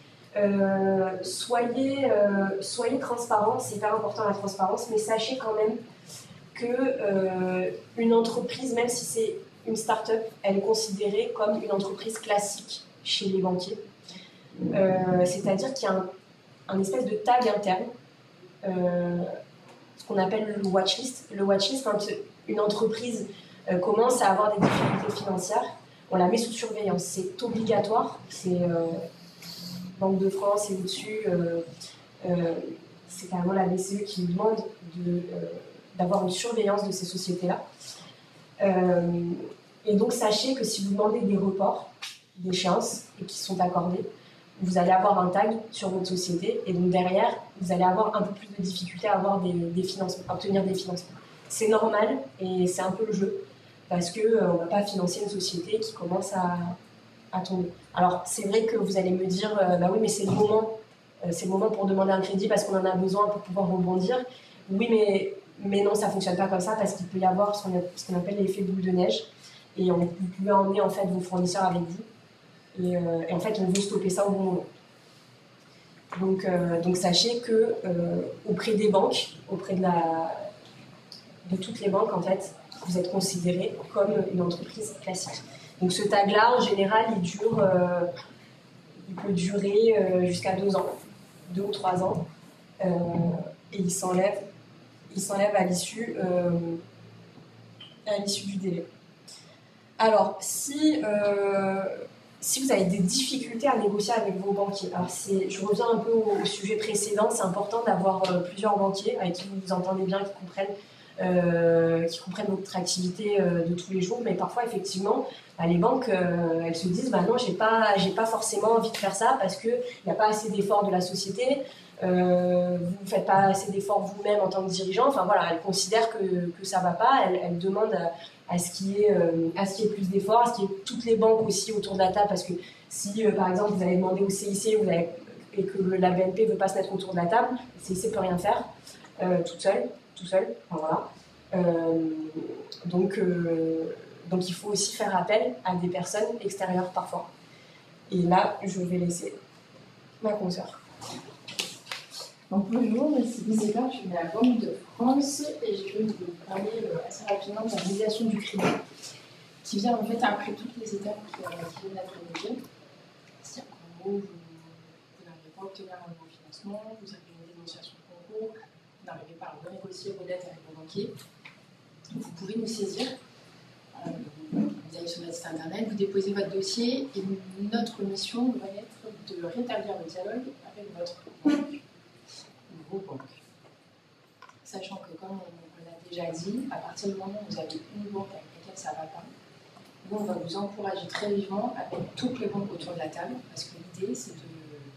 Soyez transparent, c'est hyper important la transparence, mais sachez quand même que une entreprise, même si c'est une start-up, elle est considérée comme une entreprise classique chez les banquiers. C'est-à-dire qu'il y a un espèce de tag interne, ce qu'on appelle le watchlist. Le watchlist, quand une entreprise commence à avoir des difficultés financières, on la met sous surveillance. C'est obligatoire, c'est Banque de France et au-dessus, c'est carrément la BCE qui nous demande d'avoir une surveillance de ces sociétés-là. Et donc, sachez que si vous demandez des reports d'échéance et qui sont accordés, vous allez avoir un tag sur votre société et donc derrière, vous allez avoir un peu plus de difficultés à avoir des financements, à obtenir des financements. C'est normal et c'est un peu le jeu parce qu'on ne va pas financer une société qui commence à tomber. Alors, c'est vrai que vous allez me dire, bah oui, mais c'est le moment pour demander un crédit parce qu'on en a besoin pour pouvoir rebondir. Oui, mais non, ça ne fonctionne pas comme ça parce qu'il peut y avoir ce qu'on appelle l'effet boule de neige et vous pouvez emmener en fait vos fournisseurs avec vous. Et en fait, on veut stopper ça au bon moment. Donc sachez que auprès des banques, auprès de toutes les banques, en fait, vous êtes considéré comme une entreprise classique. Donc ce tag-là, en général, il peut durer jusqu'à 2 ans, 2 ou 3 ans, et il s'enlève à l'issue du délai. Alors, si vous avez des difficultés à négocier avec vos banquiers, alors je reviens un peu au sujet précédent, c'est important d'avoir plusieurs banquiers avec qui vous vous entendez bien, qui comprennent votre activité de tous les jours, mais parfois effectivement les banques elles se disent non, j'ai pas forcément envie de faire ça parce qu'il n'y a pas assez d'efforts de la société, vous ne faites pas assez d'efforts vous-même en tant que dirigeant, enfin voilà, elles considèrent que ça ne va pas, elles demandent à ce qu'il y ait plus d'efforts, à ce qu'il y ait toutes les banques aussi autour de la table, parce que si par exemple vous allez demander au CIC et que la BNP ne veut pas se mettre autour de la table, le CIC ne peut rien faire tout seul, enfin, voilà. Donc il faut aussi faire appel à des personnes extérieures parfois. Et là, je vais laisser ma consoeur. Donc bonjour, ici Isabelle, je suis de la Banque de France et je vais vous parler assez rapidement de la médiation du crédit qui vient en fait après toutes les étapes qui viennent d'être évoquées. C'est-à-dire qu'en gros, vous n'arrivez pas à obtenir un nouveau financement, vous avez une dénonciation de concours, vous n'arrivez pas à renégocier vos dettes avec vos banquiers. Vous pouvez nous saisir. Vous allez sur notre site internet, vous déposez votre dossier et notre mission va être de rétablir le dialogue avec votre banque. Vos banques. Sachant que, comme on l'a déjà dit, à partir du moment où vous avez une banque avec laquelle ça ne va pas, nous, on va vous encourager très vivement avec toutes les banques autour de la table, parce que l'idée, c'est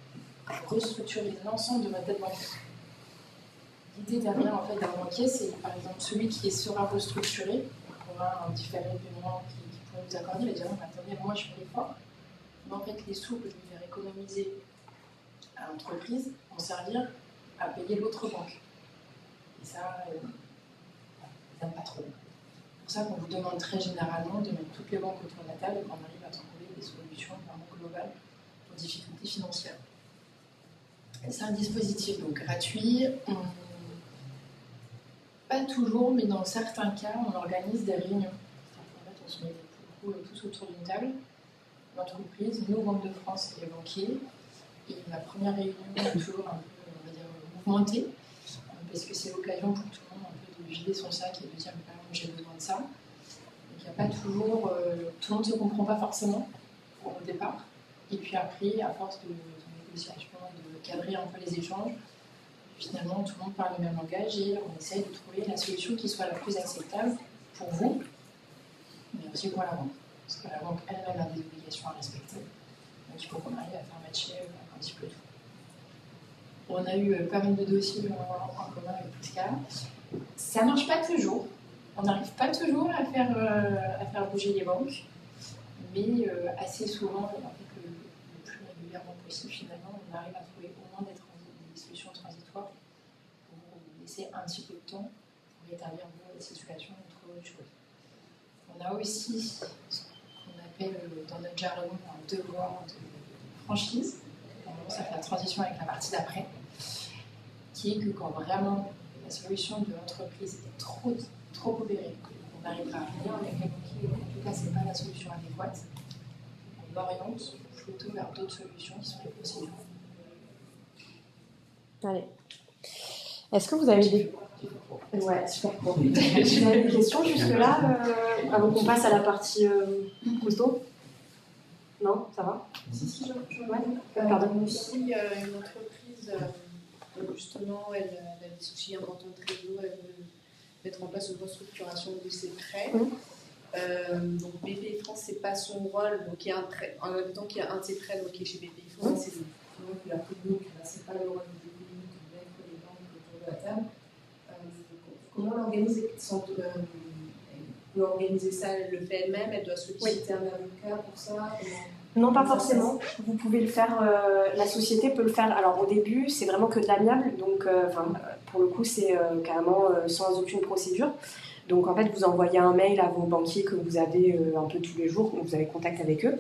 restructurer l'ensemble de votre dette bancaire. L'idée derrière en fait, d'un banquier, c'est par exemple celui qui sera restructuré, on aura un différé de paiement qui pourrait vous accorder, il va dire non, mais attendez, moi je paye fort. Mais en fait, les sous que je vais faire économiser à l'entreprise vont servir à payer l'autre banque. Et ça, ils n'aiment pas trop. C'est pour ça qu'on vous demande très généralement de mettre toutes les banques autour de la table et qu'on arrive à trouver des solutions vraiment globales aux difficultés financières. C'est un dispositif donc gratuit. Pas toujours, mais dans certains cas, on organise des réunions. En fait, on se met tous autour d'une table, l'entreprise, nous, Banque de France et les banquiers. Et la première réunion est toujours un peu, on va dire, mouvementée, parce que c'est l'occasion pour tout le monde un peu de vider son sac et de dire j'ai besoin de ça. Donc il n'y a pas toujours, tout le monde ne se comprend pas forcément au départ. Et puis après, à force de négociation, de cadrer un peu les échanges, finalement tout le monde parle le même langage et on essaye de trouver la solution qui soit la plus acceptable pour vous, mais aussi pour la banque. Parce que la banque elle-même a des obligations à respecter. Donc il faut qu'on arrive à faire matcher un petit peu tout. On a eu pas mal de dossiers en commun avec Prisca. Ça ne marche pas toujours. On n'arrive pas toujours à faire bouger les banques, mais assez souvent, en fait, le plus régulièrement possible, finalement, on arrive à trouver au moins des solutions transitoires pour vous laisser un petit peu de temps pour rétablir la situation et trouver autre chose. On a aussi ce qu'on appelle dans notre jargon un devoir de franchise. Ça fait la transition avec la partie d'après, qui est que quand vraiment la solution de l'entreprise est trop opérée, on n'arrivera à rien avec les banquiers, en tout cas c'est pas la solution adéquate, on oriente plutôt vers d'autres solutions qui sont les procédures. Allez. Est-ce que vous avez des... Ouais, super cool. Vous avez des questions jusque-là avant qu'on passe à la partie costaud? Non, ça va? Si, Ouais. pardon. Aussi, une entreprise, justement, elle a des soucis importants de trésor, elle veut mettre en place une restructuration de ses prêts. Donc BPI France, c'est pas son rôle, donc il y a en même temps qu'il y a un de ses prêts donc, qui est chez BPI France, c'est la publique, c'est pas le rôle de BPI qui va être les banques autour de la table. Comment l'organiser ça, elle le fait elle-même, elle doit solliciter un avocat pour ça? Non, pas forcément. Vous pouvez le faire, la société peut le faire. Alors au début, c'est vraiment que de l'amiable, donc pour le coup, c'est carrément sans aucune procédure. Donc en fait, vous envoyez un mail à vos banquiers que vous avez un peu tous les jours, donc vous avez contact avec eux.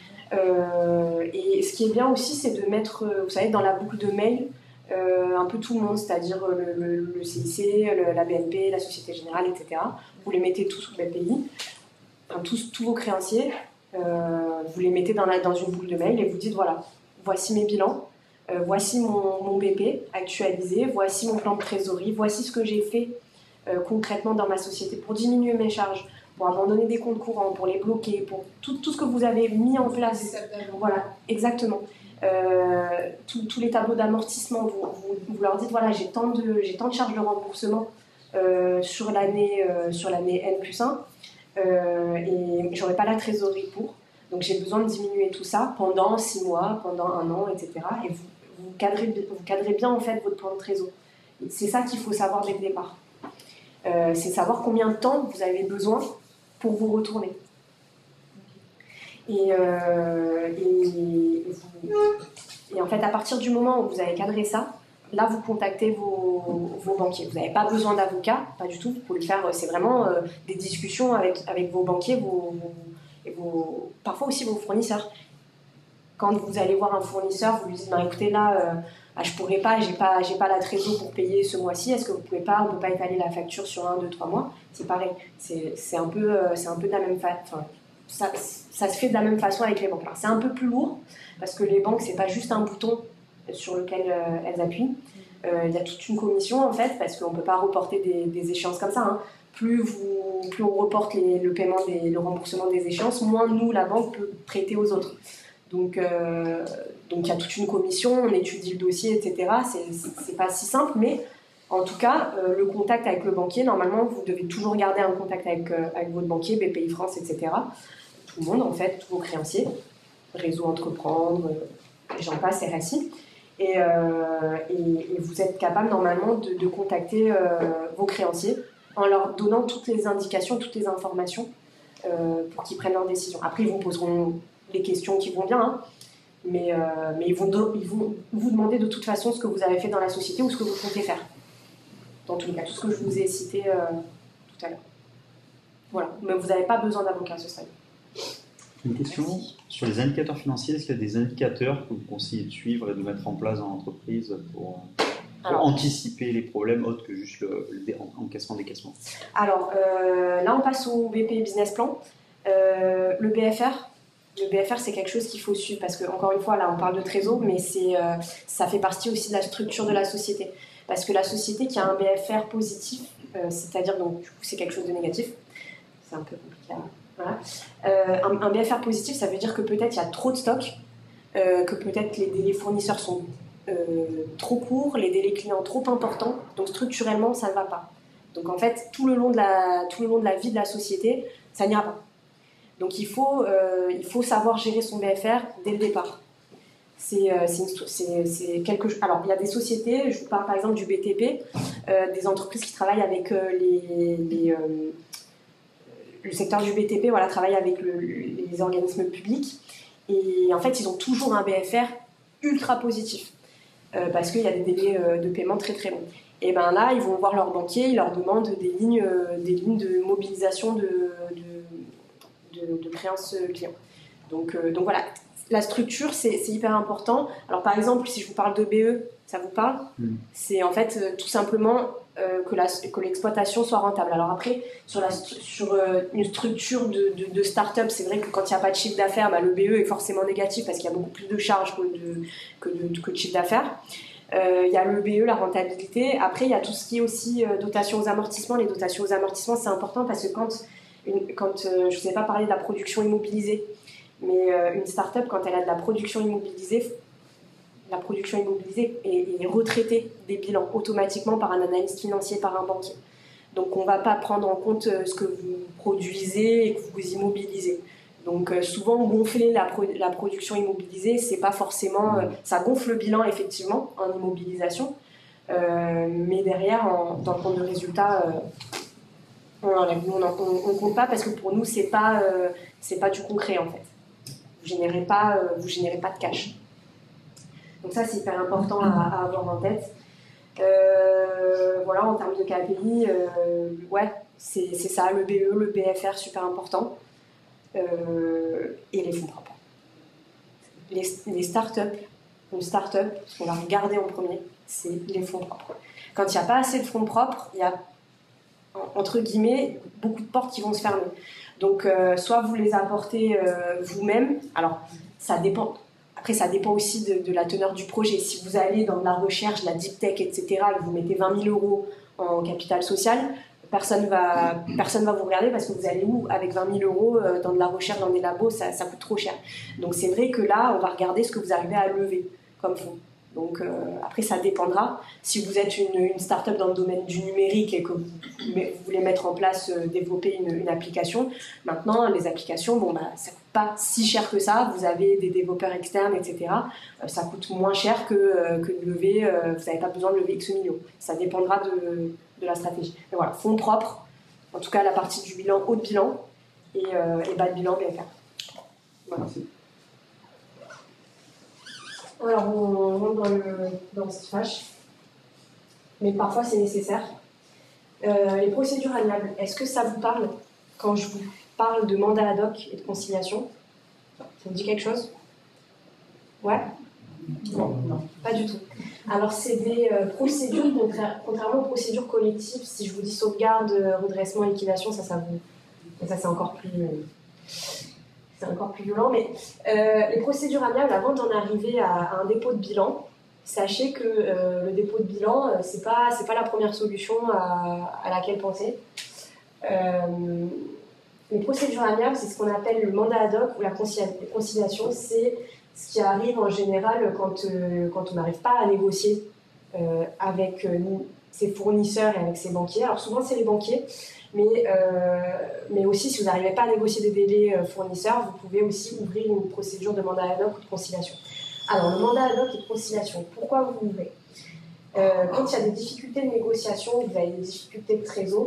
Et ce qui est bien aussi, c'est de mettre, vous savez, dans la boucle de mail, un peu tout le monde, c'est-à-dire le CIC, la BNP, la Société Générale, etc. Vous les mettez tous sous BPI, enfin, tous vos créanciers. Vous les mettez dans une boucle de mail et vous dites voilà, voici mes bilans, voici mon BP actualisé, voici mon plan de trésorerie, voici ce que j'ai fait concrètement dans ma société pour diminuer mes charges, pour abandonner des comptes courants, pour les bloquer, pour tout ce que vous avez mis en place. Voilà, exactement. Tous les tableaux d'amortissement, vous leur dites voilà, j'ai tant de charges de remboursement sur l'année N+1. Et j'aurais pas la trésorerie pour, donc j'ai besoin de diminuer tout ça pendant 6 mois, pendant 1 an, etc. Et vous cadrez bien en fait votre plan de trésor. C'est ça qu'il faut savoir dès le départ. C'est savoir combien de temps vous avez besoin pour vous retourner. Et en fait, à partir du moment où vous avez cadré ça, là, vous contactez vos banquiers. Vous n'avez pas besoin d'avocat, pas du tout. Vous pouvez le faire, c'est vraiment des discussions avec vos banquiers, parfois aussi vos fournisseurs. Quand vous allez voir un fournisseur, vous lui dites écoutez, là, je ne pourrais pas, j'ai pas la trésorerie pour payer ce mois-ci. Est-ce que vous pouvez pas, on ne peut pas étaler la facture sur 1, 2, 3 mois? C'est pareil. C'est un peu de la même façon. Ça se fait de la même façon avec les banques. Alors, c'est un peu plus lourd parce que les banques, c'est pas juste un bouton sur lequel elles appuient. Il y a toute une commission en fait, parce qu'on ne peut pas reporter des échéances comme ça. Hein. Plus on reporte le paiement, le remboursement des échéances, moins nous, la banque, peut prêter aux autres. Donc il y a toute une commission, on étudie le dossier, etc. C'est pas si simple, mais en tout cas, le contact avec le banquier, normalement, vous devez toujours garder un contact avec votre banquier, BPI France, etc. Tout le monde, en fait, tous vos créanciers, Réseau Entreprendre, j'en passe, RSI. Et vous êtes capable normalement de contacter vos créanciers en leur donnant toutes les indications, toutes les informations pour qu'ils prennent leurs décisions. Après, ils vous poseront les questions qui vont bien, hein, mais ils vont vous demander de toute façon ce que vous avez fait dans la société ou ce que vous comptez faire. Dans tous les cas, tout ce que je vous ai cité tout à l'heure. Voilà, mais vous n'avez pas besoin d'avocat à ce stade. Une question sur les indicateurs financiers. Est-ce qu'il y a des indicateurs que vous conseillez de suivre et de mettre en place dans l'entreprise pour anticiper les problèmes autres que juste le encaissement-décaissement? Alors, là, on passe au BP Business Plan. Le BFR, c'est quelque chose qu'il faut suivre parce que, encore une fois, là, on parle de trésor, mais ça fait partie aussi de la structure de la société. Parce que la société qui a un BFR positif, c'est-à-dire, donc, du coup, c'est quelque chose de négatif. C'est un peu compliqué à... Voilà. Un BFR positif, ça veut dire que peut-être il y a trop de stock, que peut-être les délais fournisseurs sont trop courts, les délais clients trop importants, donc structurellement ça ne va pas. Donc en fait, tout le long de la vie de la société, ça n'ira pas. Donc il faut savoir gérer son BFR dès le départ. C'est quelque chose. Alors il y a des sociétés, je vous parle par exemple du BTP, des entreprises qui travaillent avec le secteur du BTP, voilà, travaille avec les organismes publics et en fait ils ont toujours un BFR ultra positif parce qu'il y a des délais de paiement très très longs. Et ben là ils vont voir leur banquier, ils leur demandent des lignes de mobilisation de créances clients. Donc voilà, la structure c'est hyper important. Alors par exemple si je vous parle de BE, ça vous parle? C'est en fait tout simplement que l'exploitation soit rentable. Alors après, sur une structure de start-up, c'est vrai que quand il n'y a pas de chiffre d'affaires, le BE est forcément négatif parce qu'il y a beaucoup plus de charges que de chiffre d'affaires. Il y a le BE, la rentabilité. Après, il y a tout ce qui est aussi dotation aux amortissements. Les dotations aux amortissements, c'est important parce que quand je ne vous ai pas parlé de la production immobilisée, mais une start-up, quand elle a de la production immobilisée est retraitée des bilans automatiquement par un analyste financier, par un banquier. Donc on ne va pas prendre en compte ce que vous produisez et que vous immobilisez. Donc souvent gonfler la production immobilisée, c'est pas forcément... ça gonfle le bilan effectivement en immobilisation, mais derrière, dans le compte de résultat, on ne compte pas parce que pour nous, c'est pas du concret en fait. Vous générez pas de cash. Donc ça, c'est hyper important à avoir en tête. Voilà, en termes de KPI, ouais, c'est ça, le BE, le BFR, super important. Et les fonds propres. Les startups, une startup, ce qu'on va regarder en premier, c'est les fonds propres. Quand il n'y a pas assez de fonds propres, il y a, entre guillemets, beaucoup de portes qui vont se fermer. Donc, soit vous les apportez vous-même, alors ça dépend. Après, ça dépend aussi de la teneur du projet. Si vous allez dans la recherche, la deep tech, etc., et que vous mettez 20 000 € en capital social, personne va vous regarder parce que vous allez où avec 20 000 € dans de la recherche, dans des labos, ça coûte trop cher. Donc, c'est vrai que là, on va regarder ce que vous arrivez à lever comme fonds. Donc, après, ça dépendra. Si vous êtes une start-up dans le domaine du numérique et que vous voulez mettre en place, développer une application, maintenant, les applications, ça coûte pas si cher que ça. Vous avez des développeurs externes, etc. Ça coûte moins cher que de lever. Vous n'avez pas besoin de lever X millions. Ça dépendra de la stratégie. Mais voilà, fonds propres, en tout cas la partie du bilan, haut de bilan, et bas de bilan, BFR. Voilà. Alors, on rentre dans ce flash, mais parfois c'est nécessaire. Les procédures amiables, est-ce que ça vous parle quand je vous parle de mandat ad hoc et de conciliation? Ça vous dit quelque chose? Ouais? Non, pas du tout. Alors, c'est des procédures, contrairement aux procédures collectives, si je vous dis sauvegarde, redressement, liquidation, ça c'est encore plus... C'est encore plus violent, mais les procédures amiables, avant d'en arriver à un dépôt de bilan, sachez que le dépôt de bilan, c'est pas la première solution à laquelle penser. Les procédures amiables, c'est ce qu'on appelle le mandat ad hoc ou la conciliation. C'est ce qui arrive en général quand on n'arrive pas à négocier avec ses fournisseurs et avec ses banquiers. Alors souvent, c'est les banquiers. Mais aussi, si vous n'arrivez pas à négocier des délais fournisseurs, vous pouvez aussi ouvrir une procédure de mandat ad hoc ou de conciliation. Alors, le mandat ad hoc et de conciliation, pourquoi vous l'ouvrez? Quand il y a des difficultés de négociation, vous avez des difficultés de trésor,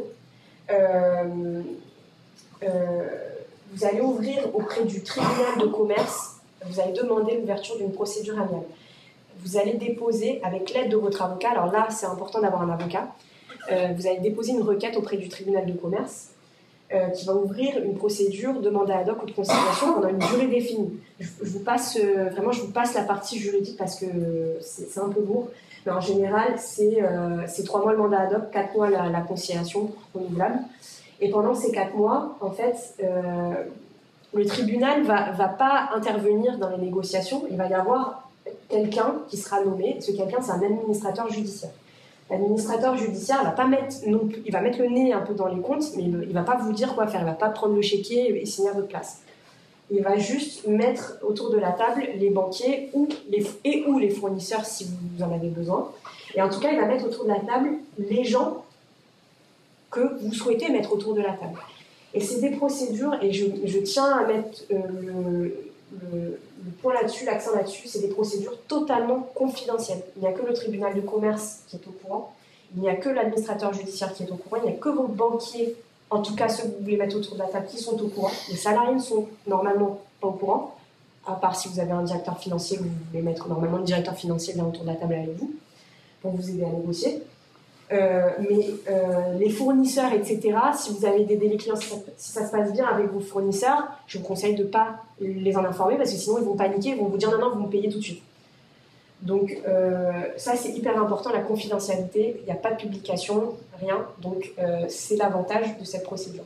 vous allez ouvrir auprès du tribunal de commerce, vous allez demander l'ouverture d'une procédure amiable. Vous allez déposer, avec l'aide de votre avocat, alors là c'est important d'avoir un avocat, vous allez déposer une requête auprès du tribunal de commerce qui va ouvrir une procédure de mandat ad hoc ou de conciliation pendant une durée définie. Je vous passe la partie juridique parce que c'est un peu lourd, mais en général c'est 3 mois le mandat ad hoc, 4 mois la conciliation renouvelable. Et pendant ces 4 mois, en fait, le tribunal va pas intervenir dans les négociations, il va y avoir quelqu'un qui sera nommé, ce quelqu'un c'est un administrateur judiciaire. L'administrateur judiciaire il va mettre le nez un peu dans les comptes, mais il va pas vous dire quoi faire, il va pas prendre le chéquier et signer à votre place. Il va juste mettre autour de la table les banquiers ou les fournisseurs si vous en avez besoin. Et en tout cas, il va mettre autour de la table les gens que vous souhaitez mettre autour de la table. Et c'est des procédures, et je tiens à mettre le point là-dessus, l'accent là-dessus, c'est des procédures totalement confidentielles. Il n'y a que le tribunal de commerce qui est au courant, il n'y a que l'administrateur judiciaire qui est au courant, il n'y a que vos banquiers, en tout cas ceux que vous voulez mettre autour de la table, qui sont au courant. Les salariés ne sont normalement pas au courant, à part si vous avez un directeur financier, vous voulez mettre normalement le directeur financier bien autour de la table avec vous, pour vous aider à négocier. Mais les fournisseurs, etc., si vous avez des délais clients, si ça se passe bien avec vos fournisseurs, je vous conseille de ne pas les en informer parce que sinon ils vont paniquer, ils vont vous dire non, vous me payez tout de suite. Donc ça c'est hyper important, la confidentialité, il n'y a pas de publication, rien, donc c'est l'avantage de cette procédure.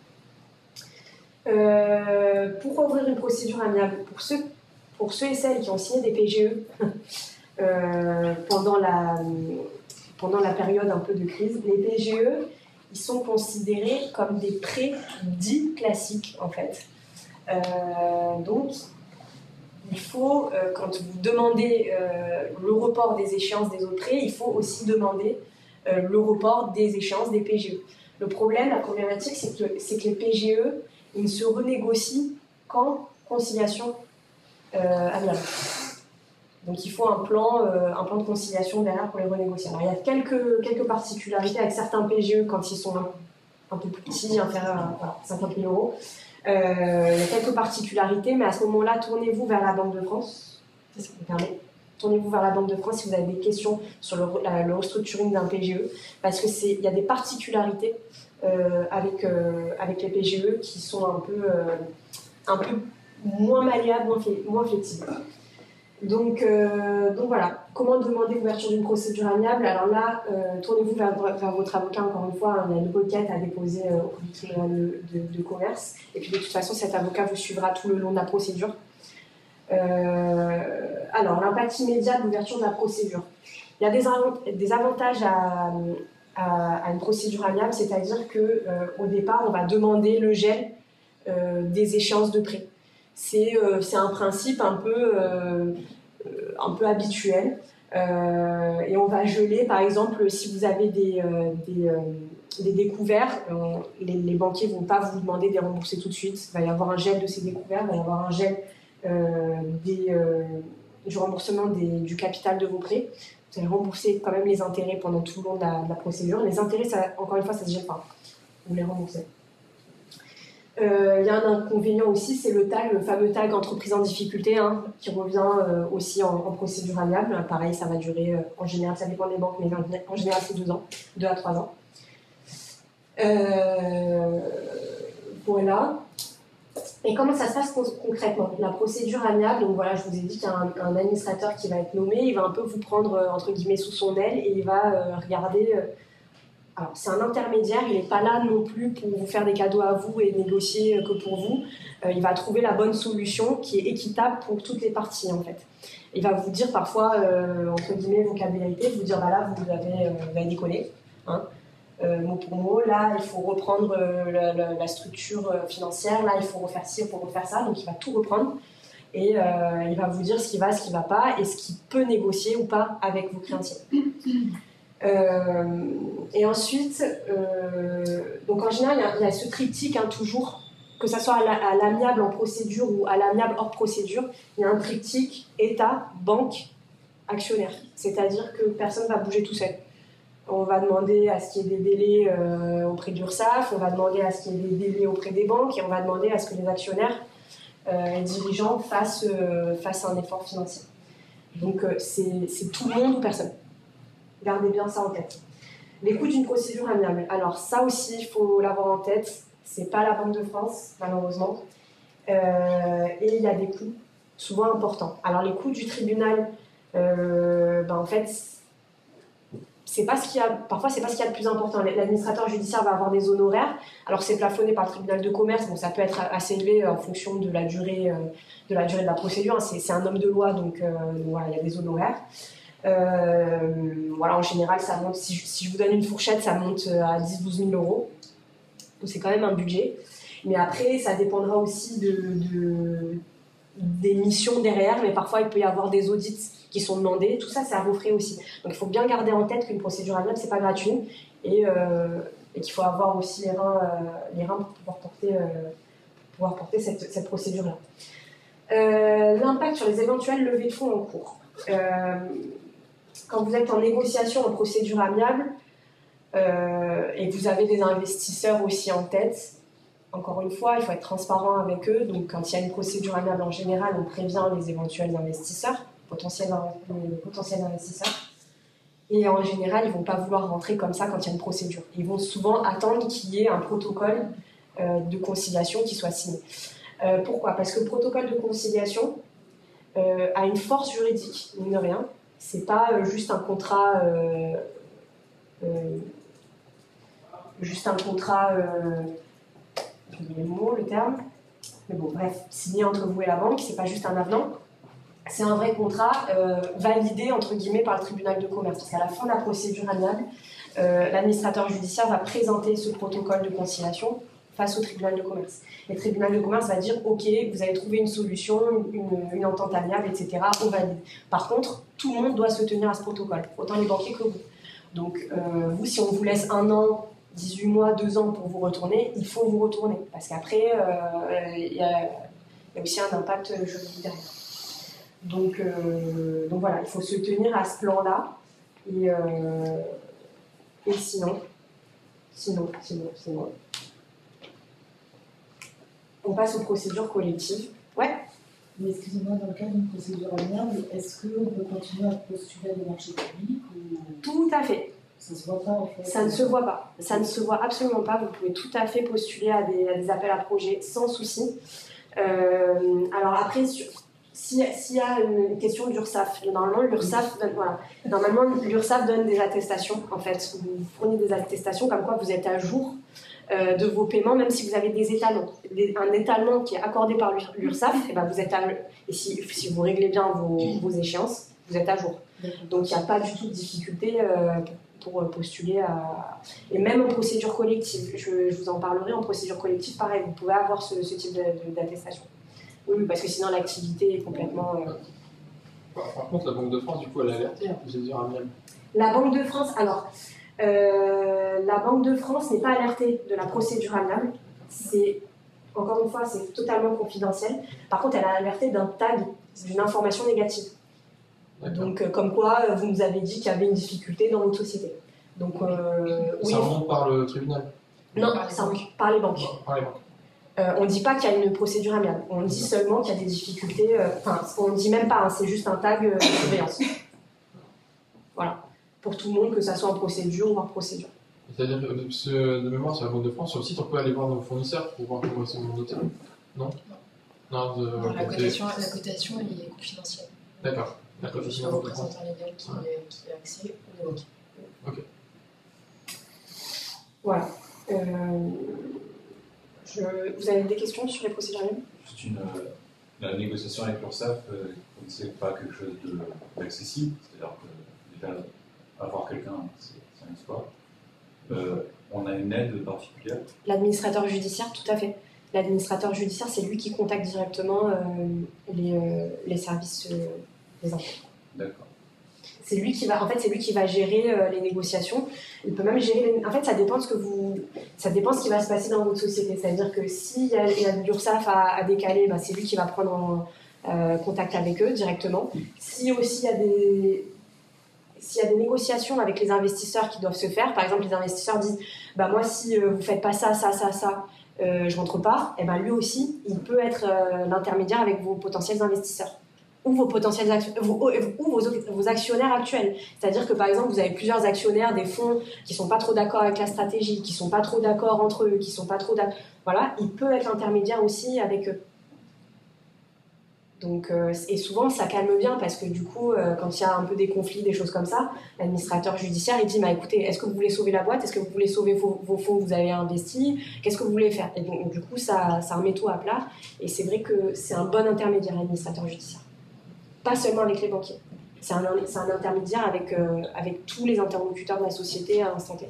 Pourquoi ouvrir une procédure amiable? Pour ceux et celles qui ont signé des PGE pendant la période un peu de crise, les PGE, ils sont considérés comme des prêts dits classiques, en fait. Donc, il faut, quand vous demandez le report des échéances des autres prêts, il faut aussi demander le report des échéances des PGE. La problématique, c'est que les PGE, ils ne se renégocient qu'en conciliation amiable. Donc il faut un plan de conciliation derrière pour les renégocier. Alors il y a quelques particularités avec certains PGE quand ils sont un peu plus petits, inférieurs à 50 000 euros. Il y a quelques particularités, mais à ce moment-là, tournez-vous vers la Banque de France. Ça me permet. Tournez-vous vers la Banque de France si vous avez des questions sur le restructuring d'un PGE, parce qu'il y a des particularités avec les PGE qui sont un peu moins malléables, moins flexibles. Donc voilà, comment demander l'ouverture d'une procédure amiable? Alors là, tournez-vous vers votre avocat, encore une fois, il y a une requête à déposer au tribunal de commerce, et puis de toute façon, cet avocat vous suivra tout le long de la procédure. Alors, l'impact immédiat de l'ouverture de la procédure. Il y a des avantages à une procédure amiable, c'est-à-dire qu'au départ, on va demander le gel des échéances de prêt. C'est un principe un peu habituel. Et on va geler, par exemple, si vous avez des découverts, les banquiers ne vont pas vous demander de les rembourser tout de suite. Il va y avoir un gel de ces découverts, il va y avoir un gel du remboursement du capital de vos prêts. Vous allez rembourser quand même les intérêts pendant tout le long de la procédure. Les intérêts, encore une fois, ça ne se gèle pas. Vous les remboursez. Il y a un inconvénient aussi, c'est le fameux tag entreprise en difficulté, qui revient aussi en procédure amiable. Pareil, ça va durer, en général, ça dépend des banques, mais en général, c'est 2 ans, 2 à 3 ans. Voilà. Et comment ça se passe concrètement? La procédure amiable, donc voilà, je vous ai dit qu'il y a un administrateur qui va être nommé, il va un peu vous prendre, entre guillemets, sous son aile, et il va regarder... Alors, c'est un intermédiaire, il n'est pas là non plus pour vous faire des cadeaux à vous et négocier que pour vous. Il va trouver la bonne solution qui est équitable pour toutes les parties, en fait. Il va vous dire parfois, entre guillemets, vos cas de vérité, vous dire, là, vous avez déconné, mot pour mot. Là, il faut reprendre la structure financière. Là, il faut refaire ci, il faut refaire ça. Donc, il va tout reprendre. Et il va vous dire ce qui va pas, et ce qu'il peut négocier ou pas avec vos créanciers. Et ensuite, donc en général, il y a ce triptyque toujours que ça soit à l'amiable en procédure ou à l'amiable hors procédure, il y a un triptyque État, banque, actionnaire. C'est-à-dire que personne ne va bouger tout seul. On va demander à ce qu'il y ait des délais auprès de l'URSSAF, on va demander à ce qu'il y ait des délais auprès des banques et on va demander à ce que les actionnaires et dirigeants fassent un effort financier. Donc c'est tout le monde ou personne. Gardez bien ça en tête. Les coûts d'une procédure amiable. Alors ça aussi, il faut l'avoir en tête. C'est pas la Banque de France, malheureusement. Et il y a des coûts souvent importants. Alors les coûts du tribunal, en fait, parfois c'est pas ce qu'il y a de plus important. L'administrateur judiciaire va avoir des honoraires. Alors c'est plafonné par le tribunal de commerce. Bon, ça peut être assez élevé en fonction de la durée de la procédure. C'est un homme de loi, donc voilà, il y a des honoraires. Voilà, en général, ça monte. Si je vous donne une fourchette, ça monte à 10-12 000 euros. Donc c'est quand même un budget. Mais après, ça dépendra aussi des missions derrière. Mais parfois, il peut y avoir des audits qui sont demandés. Tout ça, c'est à vos frais aussi. Donc il faut bien garder en tête qu'une procédure amiable, c'est pas gratuit. Et qu'il faut avoir aussi les reins pour pouvoir porter cette procédure-là. L'impact sur les éventuelles levées de fonds en cours. Quand vous êtes en négociation en procédure amiable et que vous avez des investisseurs aussi en tête, encore une fois, il faut être transparent avec eux. Donc, quand il y a une procédure amiable, en général, on prévient les éventuels investisseurs, potentiels investisseurs. Et en général, ils ne vont pas vouloir rentrer comme ça quand il y a une procédure. Ils vont souvent attendre qu'il y ait un protocole de conciliation qui soit signé. Pourquoi ? Parce que le protocole de conciliation a une force juridique, mine de rien. C'est pas juste un contrat, j'ai oublié le terme, mais bon, bref, signé entre vous et la banque, c'est pas juste un avenant, c'est un vrai contrat validé entre guillemets par le tribunal de commerce. Parce qu'à la fin de la procédure amiable, l'administrateur judiciaire va présenter ce protocole de conciliation face au tribunal de commerce. Et le tribunal de commerce va dire « Ok, vous avez trouvé une solution, une entente amiable, etc. On valide. » Par contre, tout le monde doit se tenir à ce protocole, autant les banquiers que vous. Donc, vous, si on vous laisse 1 an, 18 mois, 2 ans pour vous retourner, il faut vous retourner. Parce qu'après, il y a aussi un impact juridique derrière. Donc voilà, il faut se tenir à ce plan-là. Et sinon, on passe aux procédures collectives. Ouais. Mais excusez-moi, dans le cadre d'une procédure amiable, est-ce qu'on peut continuer à postuler à des marchés publics ou... Tout à fait. Ça se voit pas en fait. Ça ne se voit pas. Ça ne se voit absolument pas. Vous pouvez tout à fait postuler à des appels à projets sans souci. Alors après, s'il y a une question d'URSSAF, normalement l'URSSAF donne des attestations. En fait, vous fournissez des attestations comme quoi vous êtes à jour de vos paiements, même si vous avez des étalements. Un étalement qui est accordé par l'URSSAF, et ben vous êtes et si vous réglez bien vos échéances, vous êtes à jour. Donc il n'y a pas du tout de difficulté pour postuler à... Et même en procédure collective, je vous en parlerai, en procédure collective, pareil, vous pouvez avoir ce type d'attestation. Oui, parce que sinon l'activité est complètement... Par contre, la Banque de France, du coup, elle a alerté la procédure amiable. La Banque de France, alors... la Banque de France n'est pas alertée de la procédure amiable. Encore une fois, c'est totalement confidentiel. Par contre, elle a alerté d'un tag, d'une information négative. Donc, comme quoi, vous nous avez dit qu'il y avait une difficulté dans votre société. Donc, ça remonte par le tribunal? Non, ça remonte par les banques. Par les banques. On ne dit pas qu'il y a une procédure amiable. On dit seulement qu'il y a des difficultés. On ne dit même pas, hein, c'est juste un tag de surveillance. Voilà. Pour tout le monde, que ça soit en procédure ou hors procédure. C'est-à-dire, de mémoire, sur la Banque de France, sur le site, on peut aller voir nos fournisseurs pour voir comment ils sont notés. Non. Non, la cotation, elle est confidentielle. D'accord. C'est juste le représentant légal qui a accès aux banques. Ok. Voilà. Vous avez des questions sur les procédures amiables? Juste la négociation avec l'URSSAF, c'est pas quelque chose d'accessible, c'est-à-dire que déjà, avoir quelqu'un, c'est un exploit. On a une aide particulière? L'administrateur judiciaire, tout à fait. L'administrateur judiciaire, c'est lui qui contacte directement les services des impôts. D'accord. C'est lui qui va gérer les négociations. Il peut même gérer. En fait, ça dépend de ce qui va se passer dans votre société. C'est-à-dire que s'il y a l'URSSAF à décaler, bah, c'est lui qui va prendre contact avec eux directement. Si aussi s'il y a des négociations avec les investisseurs qui doivent se faire, par exemple, les investisseurs disent, bah moi, si vous faites pas ça, je rentre pas. Et ben lui aussi, il peut être l'intermédiaire avec vos potentiels investisseurs. Ou vos potentiels vos actionnaires actuels. C'est-à-dire que par exemple, vous avez plusieurs actionnaires des fonds qui sont pas trop d'accord avec la stratégie, qui sont pas trop d'accord entre eux, qui sont pas trop d'accord. Voilà, il peut être intermédiaire aussi avec eux. Donc, et souvent, ça calme bien parce que du coup, quand il y a un peu des conflits, des choses comme ça, l'administrateur judiciaire, il dit, bah, écoutez, est-ce que vous voulez sauver la boîte? Est-ce que vous voulez sauver vos fonds que vous avez investis? Qu'est-ce que vous voulez faire? Et donc, du coup, ça remet tout à plat. Et c'est vrai que c'est un bon intermédiaire, l'administrateur judiciaire. Pas seulement avec les banquiers. C'est un intermédiaire avec tous les interlocuteurs de la société à l'instant T.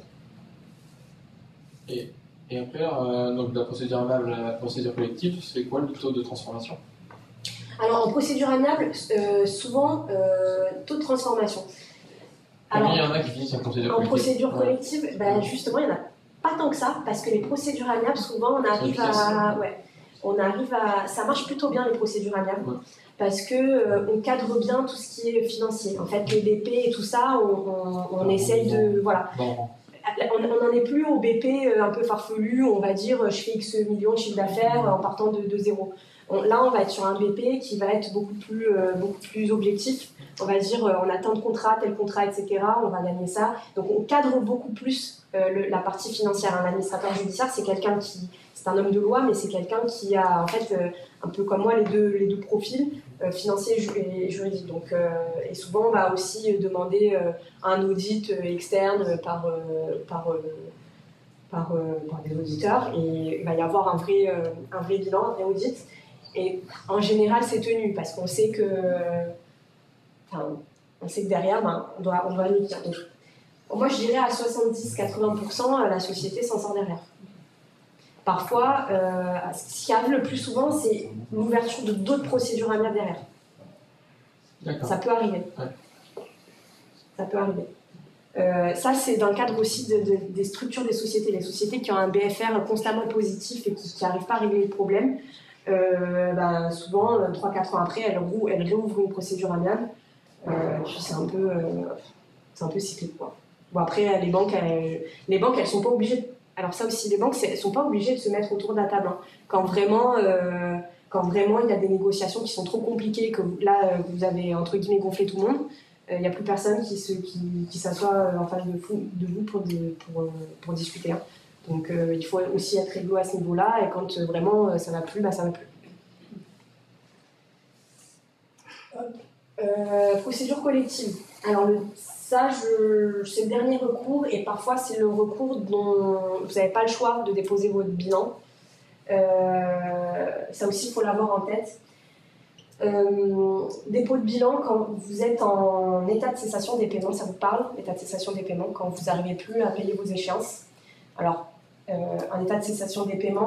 Et après, donc la procédure amiable, la procédure collective, c'est quoi le taux de transformation? Alors, en procédure amiable, souvent, taux de transformation. Alors, il y en a qui finissent en procédure collective. En procédure collective, ben, justement, il n'y en a pas tant que ça, parce que les procédures amiables, souvent, on arrive à... Ça marche plutôt bien, les procédures amiables. Ouais. Parce qu'on cadre bien tout ce qui est financier. En fait, les BP et tout ça, on essaye de... Voilà. On n'en est plus au BP un peu farfelu, on va dire je fais X millions de chiffre d'affaires en partant de zéro. Là, on va être sur un BP qui va être beaucoup plus objectif. On va dire on a tant de contrats, tel contrat, etc. On va gagner ça. Donc on cadre beaucoup plus la partie financière. Un administrateur judiciaire, c'est un homme de loi, mais c'est quelqu'un qui a en fait un peu comme moi les deux profils, financier et juridique. Donc, et souvent, on va aussi demander un audit externe par des auditeurs, et il va y avoir un vrai bilan, un vrai audit. Et en général, c'est tenu parce qu'on sait que, derrière, on doit nous dire. Donc, moi, je dirais à 70-80%, la société s'en sort derrière. Parfois, ce qui arrive le plus souvent, c'est l'ouverture de d'autres procédures amiables derrière. D'accord. Ça peut arriver. Ouais. Ça peut arriver. Ça, c'est dans le cadre aussi des structures des sociétés. Les sociétés qui ont un BFR constamment positif et qui n'arrivent pas à régler le problème, souvent, 3-4 ans après, elles réouvrent une procédure amiable. Puis c'est un peu cyclique, quoi. Bon, après, les banques, elles sont pas obligées. Alors ça aussi, les banques, elles sont pas obligées de se mettre autour de la table. Hein. Quand vraiment, il y a des négociations qui sont trop compliquées, que là, vous avez entre guillemets gonflé tout le monde, il n'y a plus personne qui s'assoit en face de vous pour discuter. Hein. Donc il faut aussi être réglo à ce niveau-là, et quand vraiment ça va plus, ça va plus. Procédure collective. Alors c'est le dernier recours, et parfois c'est le recours dont vous n'avez pas le choix de déposer votre bilan. Ça aussi, il faut l'avoir en tête. Dépôt de bilan quand vous êtes en état de cessation des paiements, ça vous parle, état de cessation des paiements, quand vous n'arrivez plus à payer vos échéances. Alors, un état de cessation des paiements,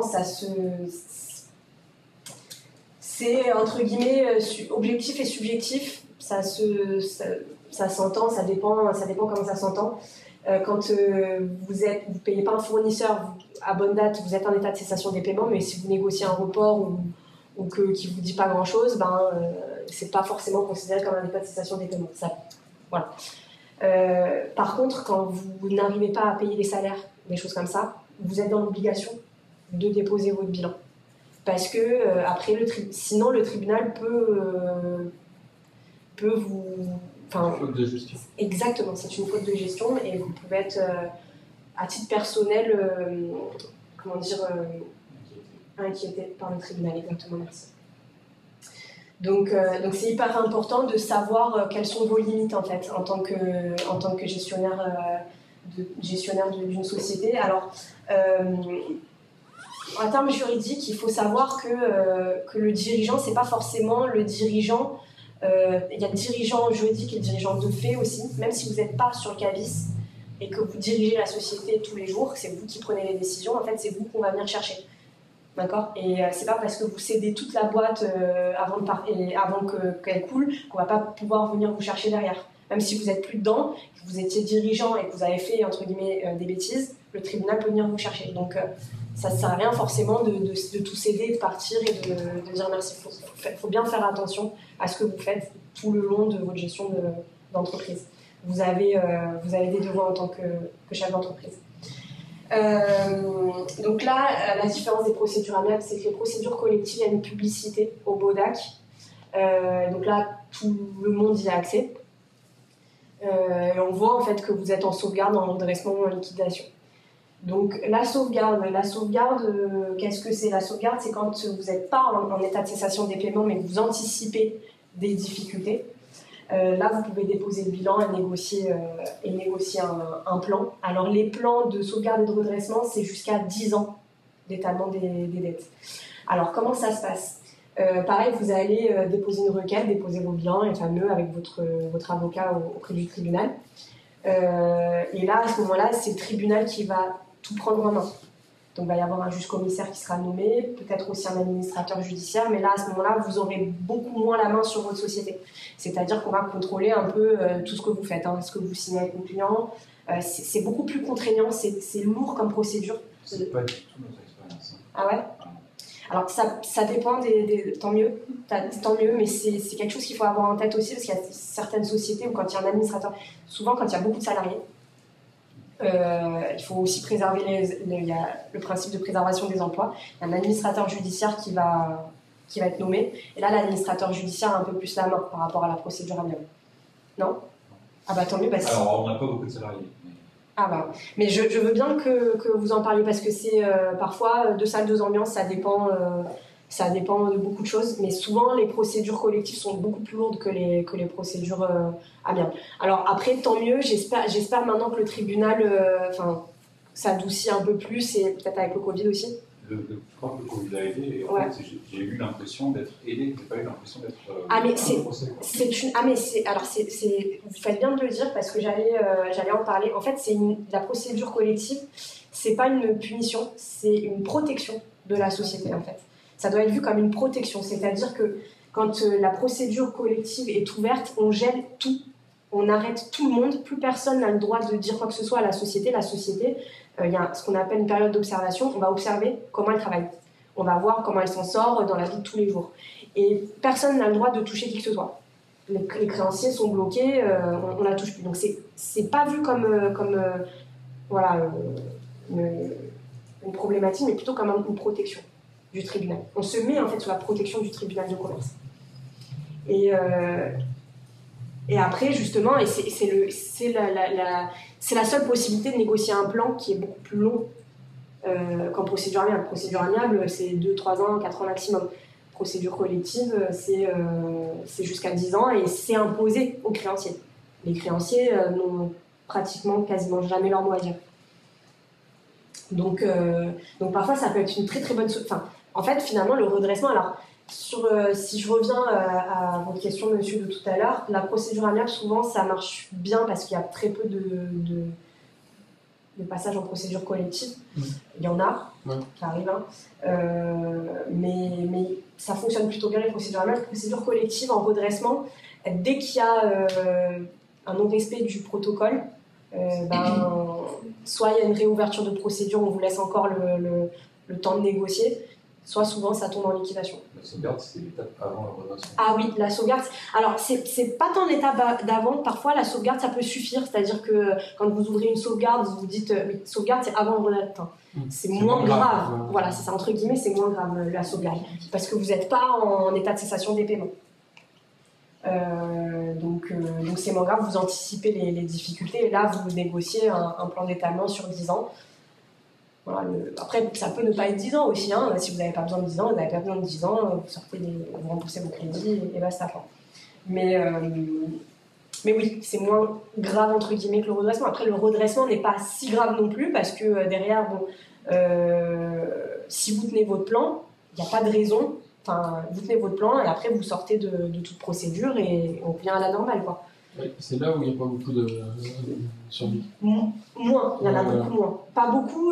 c'est entre guillemets objectif et subjectif. Ça s'entend, ça dépend comment ça s'entend. Quand vous payez pas un fournisseur à bonne date, vous êtes en état de cessation des paiements, mais si vous négociez un report ou qui vous dit pas grand chose, c'est pas forcément considéré comme un état de cessation des paiements. Ça, voilà. Par contre, quand vous n'arrivez pas à payer les salaires, des choses comme ça, vous êtes dans l'obligation de déposer votre bilan. Parce que après sinon le tribunal peut vous... faute de gestion. Exactement, c'est une faute de gestion, et vous pouvez être à titre personnel, inquiété par le tribunal. Exactement, merci. Donc c'est hyper important de savoir quelles sont vos limites en fait en tant que gestionnaire d'une société. Donc, en termes juridiques, il faut savoir que le dirigeant, c'est pas forcément le dirigeant. Il y a le dirigeant juridique et le dirigeant de fait aussi. Même si vous n'êtes pas sur le CABIS et que vous dirigez la société tous les jours, c'est vous qui prenez les décisions. En fait, c'est vous qu'on va venir chercher. D'accord ? Et c'est pas parce que vous cédez toute la boîte avant qu'elle coule qu'on va pas pouvoir venir vous chercher derrière. même si vous n'êtes plus dedans, que vous étiez dirigeant et que vous avez fait, entre guillemets, des bêtises, le tribunal peut venir vous chercher. Donc, ça ne sert à rien forcément de tout céder, de partir et de dire merci. Il faut bien faire attention à ce que vous faites tout le long de votre gestion d'entreprise. Vous avez des devoirs en tant que chef d'entreprise. Donc là, la différence des procédures amiables, c'est que les procédures collectives, il y a une publicité au BODAC. Donc là, tout le monde y a accès. Et on voit en fait que vous êtes en sauvegarde, en redressement ou en liquidation. Donc la sauvegarde, qu'est-ce que c'est? La sauvegarde, c'est quand vous n'êtes pas en état de cessation des paiements, mais que vous anticipez des difficultés. Là, vous pouvez déposer le bilan et négocier un plan. Alors, les plans de sauvegarde et de redressement, c'est jusqu'à 10 ans d'étalement des dettes. Alors, comment ça se passe? Pareil, vous allez déposer une requête, déposer vos bilans, les fameux, avec votre avocat auprès du tribunal. Et là, à ce moment-là, c'est le tribunal qui va tout prendre en main. Donc, il va y avoir un juge commissaire qui sera nommé, peut-être aussi un administrateur judiciaire, mais là, à ce moment-là, vous aurez beaucoup moins la main sur votre société. C'est-à-dire qu'on va contrôler un peu tout ce que vous faites, ce que vous signez avec vos clients. C'est beaucoup plus contraignant, c'est lourd comme procédure. C'est pas du tout notre expérience. Ah ouais? Alors, ça dépend tant mieux, mais c'est quelque chose qu'il faut avoir en tête aussi, parce qu'il y a certaines sociétés où quand il y a un administrateur, souvent quand il y a beaucoup de salariés, il faut aussi préserver il y a le principe de préservation des emplois. Il y a un administrateur judiciaire qui va être nommé, et là l'administrateur judiciaire a un peu plus la main par rapport à la procédure amiable. Non? Ah bah tant mieux. Alors on n'a pas beaucoup de salariés. Ah bah, mais je veux bien que vous en parliez, parce que c'est parfois deux salles, deux ambiances, ça dépend de beaucoup de choses, mais souvent les procédures collectives sont beaucoup plus lourdes que les procédures amiables. Alors après, tant mieux, j'espère maintenant que le tribunal s'adoucit un peu plus, et peut-être avec le Covid aussi. Je crois que le Covid a aidé, et en fait, j'ai eu l'impression d'être aidé, j'ai pas eu l'impression d'être vous faites bien de le dire, parce que j'allais en parler. En fait, la procédure collective, c'est pas une punition, c'est une protection de la société, en fait. Ça doit être vu comme une protection, c'est-à-dire que quand la procédure collective est ouverte, on gèle tout, on arrête tout le monde, plus personne n'a le droit de dire quoi que ce soit à la société. La société, il y a ce qu'on appelle une période d'observation, on va observer comment elle travaille, on va voir comment elle s'en sort dans la vie de tous les jours. Et personne n'a le droit de toucher qui que ce soit. Les créanciers sont bloqués, on ne la touche plus. Donc c'est pas vu comme une problématique, mais plutôt comme une protection du tribunal. On se met en fait sous la protection du tribunal de commerce. Et après, justement, et c'est la seule possibilité de négocier un plan qui est beaucoup plus long qu'en procédure amiable. Procédure amiable, c'est 2, 3 ans, 4 ans maximum. Procédure collective, c'est jusqu'à 10 ans, et c'est imposé aux créanciers. Les créanciers n'ont pratiquement quasiment jamais leur mot à dire. Donc parfois, ça peut être une très très bonne... en fait, finalement, le redressement... Alors, si je reviens à votre question, monsieur, de tout à l'heure, la procédure amiable, souvent, ça marche bien parce qu'il y a très peu de passages en procédure collective. Il y en a qui arrivent, mais ça fonctionne plutôt bien, les procédures amiables. Les procédures collectives en redressement, dès qu'il y a un non-respect du protocole, soit il y a une réouverture de procédure, on vous laisse encore le temps de négocier, soit souvent ça tombe en liquidation. La sauvegarde, c'est l'étape avant le redressement. Ah oui, la sauvegarde. Alors, c'est pas tant l'étape d'avant. Parfois, la sauvegarde, ça peut suffire. C'est-à-dire que quand vous ouvrez une sauvegarde, vous vous dites oui, sauvegarde, c'est avant le redressement. C'est moins grave. Voilà, c'est ça, entre guillemets, c'est moins grave, la sauvegarde. Parce que vous n'êtes pas en état de cessation des paiements. Donc c'est moins grave, vous anticipez les difficultés. Et là, vous négociez un plan d'étalement sur 10 ans. Voilà, après, ça peut ne pas être 10 ans aussi. Si vous n'avez pas besoin de 10 ans, vous n'avez pas besoin de 10 ans, vous remboursez vos crédits et basta. Mais oui, c'est moins grave, entre guillemets, que le redressement. Après, le redressement n'est pas si grave non plus, parce que derrière, si vous tenez votre plan, il n'y a pas de raison. Enfin, vous tenez votre plan et après, vous sortez de toute procédure et on revient à la normale, quoi. Oui, c'est là où il n'y a pas beaucoup de survie. Moins, il y en a beaucoup moins. Pas beaucoup.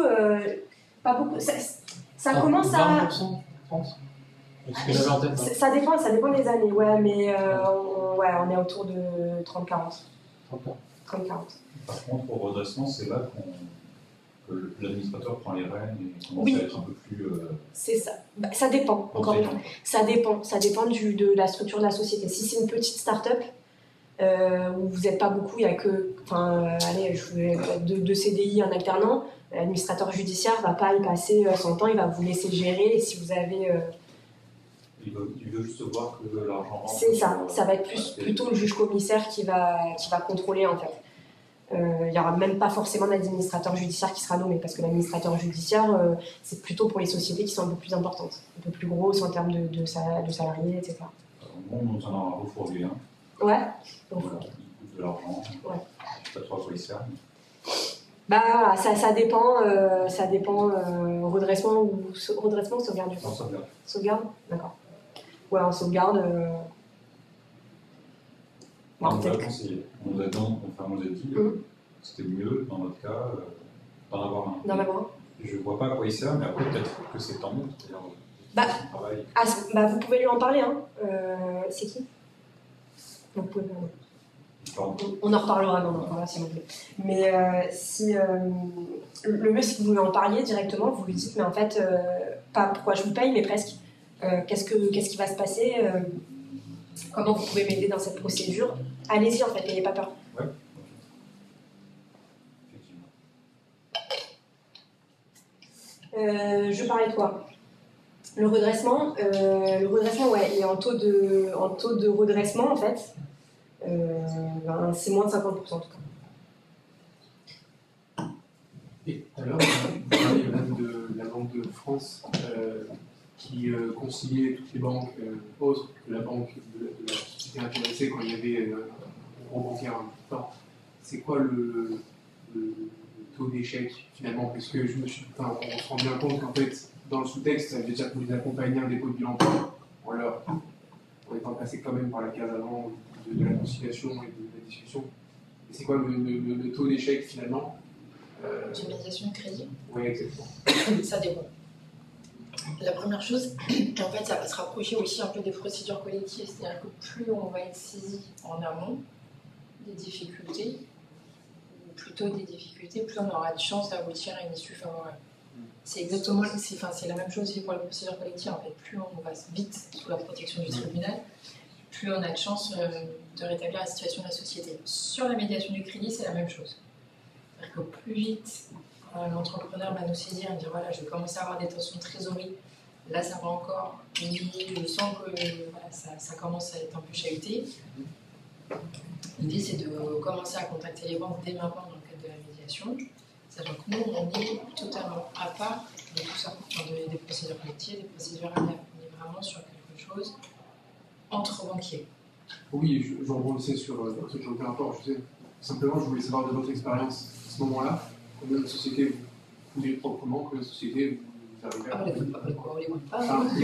Ça commence 20%, à. je pense. Ce que j'avais en tête. Ça dépend des années, ouais, mais on est autour de 30-40. 30-40. Par contre, au redressement, c'est là que l'administrateur prend les rênes et commence Oui. à être un peu plus. C'est ça. Bah, ça dépend, encore une fois. Ça dépend de la structure de la société. Si c'est une petite start-up, où vous n'êtes pas beaucoup, il n'y a que, allez, je fais deux CDI en alternant, l'administrateur judiciaire ne va pas y passer son temps, il va vous laisser gérer. Et si vous avez. Il veut juste voir que l'argent rentre. C'est ça, ça va être plutôt le juge commissaire qui va contrôler en fait. Il n'y aura même pas forcément d'administrateur judiciaire qui sera nommé, parce que l'administrateur judiciaire, c'est plutôt pour les sociétés qui sont un peu plus importantes, un peu plus grosses en termes de salariés, etc. Bon, on en aura refourgué un. Ouais. Voilà, il coûte de l'argent. Ouais. Je sais pas trop à quoi il sert. Bah, ça dépend, redressement ou sauvegarde du Non, ça vient. Sauvegarde. D'accord. Ouais, en sauvegarde. On nous a conseillé. On nous a dit que c'était mieux, dans notre cas, d'en avoir un. D'en avoir un. Je vois pas à quoi il sert, mais après, peut-être que c'est tant mieux. C'est-à-dire, travail. Vous pouvez lui en parler, hein. C'est qui? Vous pouvez on en reparlera, si vous voulez. Mais le mieux, c'est que vous lui en parliez directement, vous lui dites, mais en fait, pas pourquoi je vous paye, mais presque, qu'est-ce qui va se passer, comment vous pouvez m'aider dans cette procédure. Allez-y, en fait, n'ayez pas peur. Ouais. Effectivement. Je parlais de quoi? Le redressement, ouais, il est en taux de redressement, en fait. C'est moins de 50% en tout cas. Et tout à l'heure, vous parliez de la Banque de France qui conciliait toutes les banques autres que la banque de la société intéressée quand il y avait un gros bancaire important. C'est quoi le taux d'échec finalement? Parce que on se rend bien compte qu'en fait, dans le sous-texte, ça veut dire que vous les accompagnez un dépôt de bilan en étant passé quand même par la case avant de la conciliation et de la discussion. Et c'est quoi le taux d'échec finalement? De médiation de crédit. Oui, exactement. Ça dépend. La première chose, en fait, ça va se rapprocher aussi un peu des procédures collectives, c'est-à-dire que plus on va être saisi en amont des difficultés, ou plutôt des difficultés, plus on aura de chances d'aboutir à une issue favorable. C'est exactement, c'est la même chose aussi pour les procédures collectives. En fait, plus on va vite sous la protection du tribunal, plus on a de chances de rétablir la situation de la société. Sur la médiation du crédit, c'est la même chose. C'est-à-dire que plus vite l'entrepreneur va nous saisir et dire voilà, je vais commencer à avoir des tensions de trésorerie, là ça va encore, mais je sens que ça commence à être un peu chahuté. L'idée c'est de commencer à contacter les banques dès maintenant dans le cadre de la médiation, sachant que nous on est totalement à part de tout ça, des procédures collectives, des procédures amiables. On est vraiment sur quelque chose entre banquiers. Oui, je rebondissais sur ce que j'ai rapport. Simplement, je voulais savoir de votre expérience à ce moment-là, combien de sociétés vous coulez proprement, combien de sociétés vous arrivez à... On les voit pas.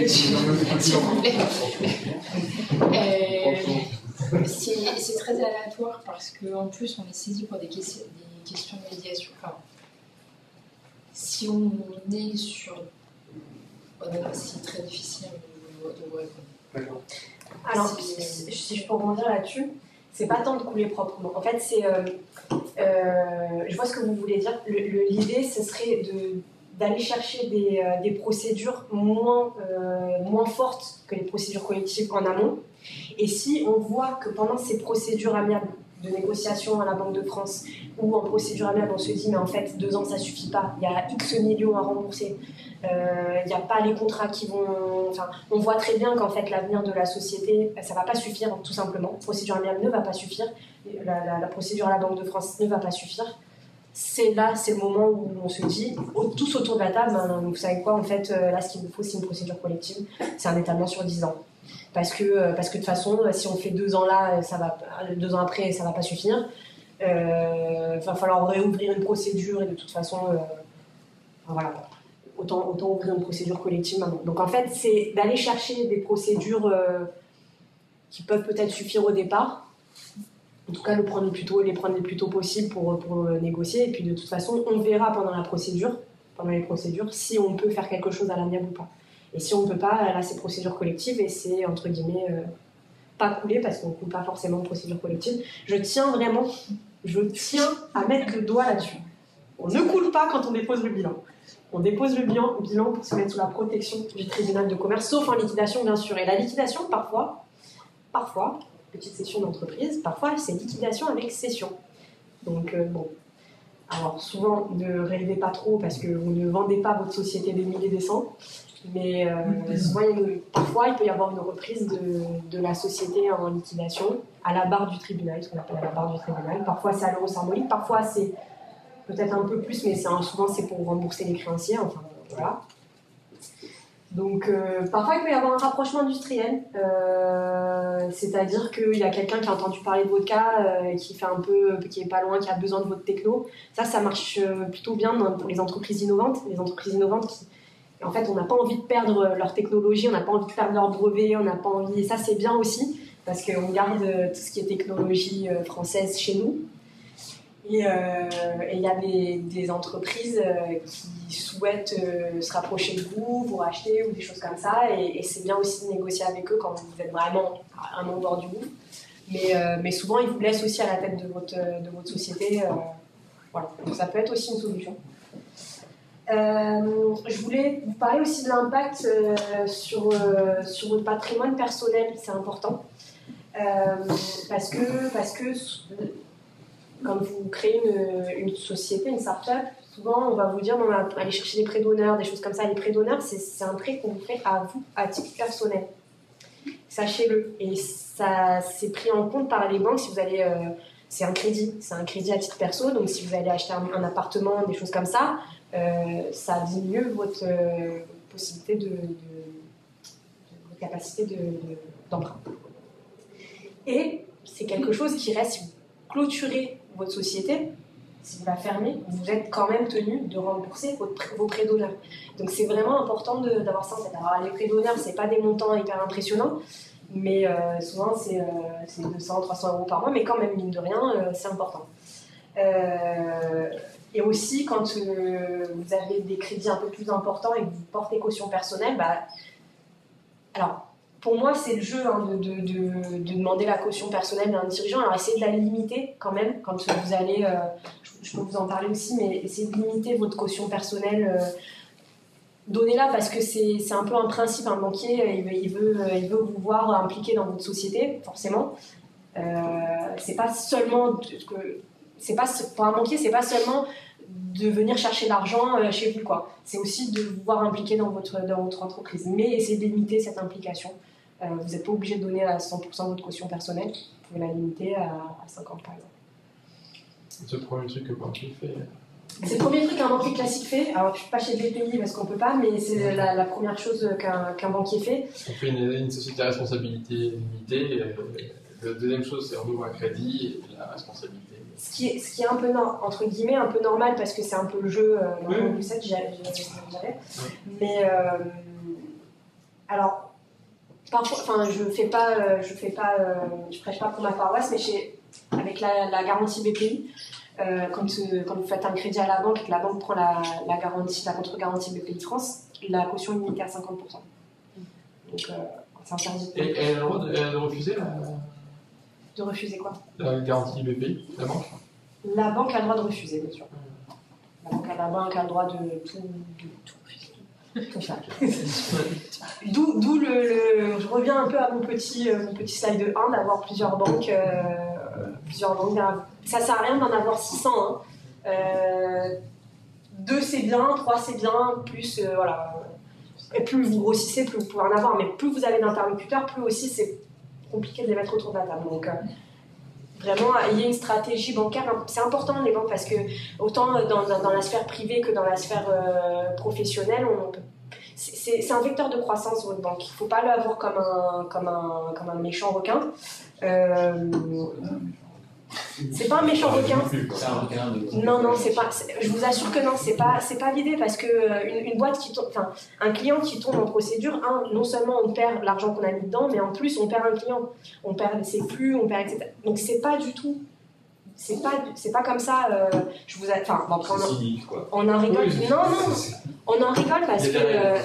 C'est très aléatoire parce qu'en plus, on est saisi pour des questions de médiation. Enfin, si on est sur... c'est très difficile de vous répondre. D'accord. Alors, si je peux rebondir là-dessus, c'est pas tant de couler proprement. En fait, c'est. Je vois ce que vous voulez dire. L'idée, ce serait d'aller chercher des procédures moins fortes que les procédures collectives en amont. Et si on voit que pendant ces procédures amiables de négociation à la Banque de France ou en procédure amiable, on se dit mais en fait 2 ans ça suffit pas, il y a X millions à rembourser, il n'y a pas les contrats qui vont... Enfin, on voit très bien qu'en fait l'avenir de la société, ça va pas suffire tout simplement. La procédure amiable ne va pas suffire, la procédure à la Banque de France ne va pas suffire. C'est le moment où on se dit, tous autour de la table, vous savez quoi, en fait, là ce qu'il nous faut c'est une procédure collective, c'est un étalement sur 10 ans. Parce que de toute façon, si on fait 2 ans là, 2 ans après, ça va pas suffire. Va falloir réouvrir une procédure et de toute façon, voilà, autant ouvrir une procédure collective maintenant. Donc en fait, c'est d'aller chercher des procédures qui peuvent peut-être suffire au départ. En tout cas, les prendre le plus tôt possible pour négocier. Et puis de toute façon, on verra pendant les procédures, si on peut faire quelque chose à l'amiable ou pas. Et si on ne peut pas, là c'est procédure collective et c'est entre guillemets pas couler parce qu'on ne coule pas forcément en procédure collective. Je tiens à mettre le doigt là-dessus. On ne coule pas quand on dépose le bilan. On dépose le bilan pour se mettre sous la protection du tribunal de commerce, sauf en liquidation bien sûr. Et la liquidation, parfois, petite cession d'entreprise, parfois c'est liquidation avec cession. Donc bon, alors souvent ne rêvez pas trop parce que vous ne vendez pas votre société des milliers et des cents, mais souvent, parfois il peut y avoir une reprise de la société en liquidation à la barre du tribunal, ce qu'on appelle à la barre du tribunal. Parfois c'est à l'euro symbolique, parfois c'est peut-être un peu plus, mais souvent c'est pour rembourser les créanciers, enfin voilà. Donc parfois il peut y avoir un rapprochement industriel, c'est-à-dire qu'il y a quelqu'un qui a entendu parler de votre cas, qui est pas loin, qui a besoin de votre techno. Ça marche plutôt bien pour les entreprises innovantes. Les entreprises innovantes qui, en fait, on n'a pas envie de perdre leur technologie, on n'a pas envie de perdre leur brevet, on n'a pas envie. Et ça c'est bien aussi parce qu'on garde tout ce qui est technologie française chez nous. Et il y a des entreprises qui souhaitent se rapprocher de vous, vous racheter ou des choses comme ça. Et c'est bien aussi de négocier avec eux quand vous êtes vraiment à un nom bord du gouffre. Mais souvent, ils vous laissent aussi à la tête de votre société. Voilà. Donc ça peut être aussi une solution. Je voulais vous parler aussi de l'impact sur votre patrimoine personnel. C'est important. Parce que quand vous créez une société, une start-up, souvent on va vous dire on va aller chercher des prêts d'honneur, des choses comme ça. Les prêts d'honneur, c'est un prêt qu'on vous fait à vous, à titre personnel. Sachez-le. Et ça, c'est pris en compte par les banques si vous allez. C'est un crédit à titre perso. Donc si vous allez acheter un appartement, des choses comme ça, ça diminue votre possibilité votre capacité d'emprunt. Et c'est quelque chose qui reste. Si vous clôturez votre société, si vous la fermez, vous êtes quand même tenu de rembourser vos prêts d'honneur. Donc c'est vraiment important d'avoir ça en tête. Alors les prêts d'honneur, c'est pas des montants hyper impressionnants, mais souvent c'est 200, 300 euros par mois, mais quand même, mine de rien, c'est important. Et aussi, quand vous avez des crédits un peu plus importants et que vous portez caution personnelle, alors pour moi, c'est le jeu de demander la caution personnelle d'un dirigeant. Alors, essayez de la limiter quand même, quand vous allez... je peux vous en parler aussi, mais essayez de limiter votre caution personnelle. Donnez-la parce que c'est un peu un principe. Un banquier, il veut vous voir impliqué dans votre société, forcément. C'est pas seulement... pour un banquier, c'est pas seulement de venir chercher l'argent chez vous, quoi. C'est aussi de vous voir impliqué dans votre entreprise. Mais essayez de limiter cette implication. Vous n'êtes pas obligé de donner à 100% de votre caution personnelle. Vous pouvez la limiter à 50 par exemple. C'est le premier truc que banquier fait. C'est le premier truc qu'un banquier classique fait. Alors, je ne suis pas chez BPI parce qu'on ne peut pas, mais c'est la première chose qu'un banquier fait. On fait une société à responsabilité limitée. La deuxième chose, c'est on ouvre un crédit et la responsabilité. Ce qui est un peu, entre guillemets, un peu normal parce que c'est un peu le jeu dans le 2007, j'avais. Mais alors, parfois, enfin, je prêche pas pour ma paroisse, mais avec la garantie BPI, quand vous faites un crédit à la banque et que la banque prend la contre-garantie BPI France, la caution est limitée à 50%. Donc, c'est interdit. Et elle a le droit de refuser De refuser quoi? La garantie BPI, la banque? La banque a le droit de refuser, bien sûr. La banque a le droit de tout faire. D'où je reviens un peu à mon petit slide 1 d'avoir plusieurs banques derrière. Ça sert à rien d'en avoir 600. 2 c'est bien, 3 c'est bien, plus voilà. Et plus vous grossissez, plus vous pouvez en avoir. Mais plus vous avez d'interlocuteurs, plus aussi c'est compliqué de les mettre autour de la table. Donc vraiment, ayez une stratégie bancaire. C'est important les banques parce que autant dans la sphère privée que dans la sphère professionnelle, c'est un vecteur de croissance votre banque. Il ne faut pas l'avoir comme un méchant requin. C'est pas un méchant requin. Non, c'est pas. Je vous assure que non, c'est pas l'idée parce que une boîte qui tombe, enfin un client qui tombe en procédure, non seulement on perd l'argent qu'on a mis dedans, mais en plus on perd un client, on perd ses flux, on perd etc. Donc c'est pas du tout c'est pas comme ça. Je vous, enfin, bon, C'est cynique, quoi. on en rigole. Oui, non, on en rigole parce que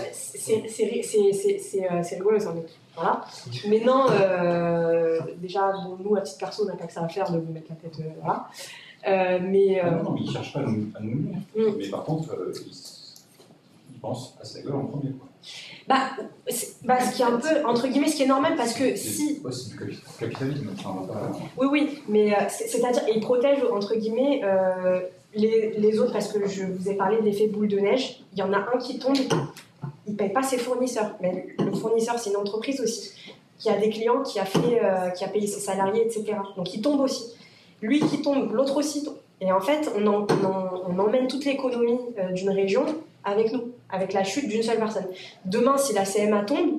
c'est rigolo sans doute. Voilà. Mais non, déjà, bon, nous, à titre perso, on n'a pas que ça à faire de vous mettre la tête. Voilà. Mais non, ils ne cherchent pas à nous nuire. Mais par contre, ils pensent à sa gueule en premier, quoi. Ce qui est un peu, entre guillemets, ce qui est normal parce que si. Ouais, c'est du capitalisme. Enfin, Oui, mais c'est-à-dire, ils protègent, entre guillemets, les autres parce que je vous ai parlé de l'effet boule de neige. Il y en a un qui tombe, il ne paye pas ses fournisseurs. Mais le fournisseur, c'est une entreprise aussi qui a des clients, qui a payé ses salariés, etc. Donc il tombe aussi. Lui qui tombe, l'autre aussi tombe. Et en fait, on emmène toute l'économie d'une région avec nous, avec la chute d'une seule personne. Demain, si la CMA tombe,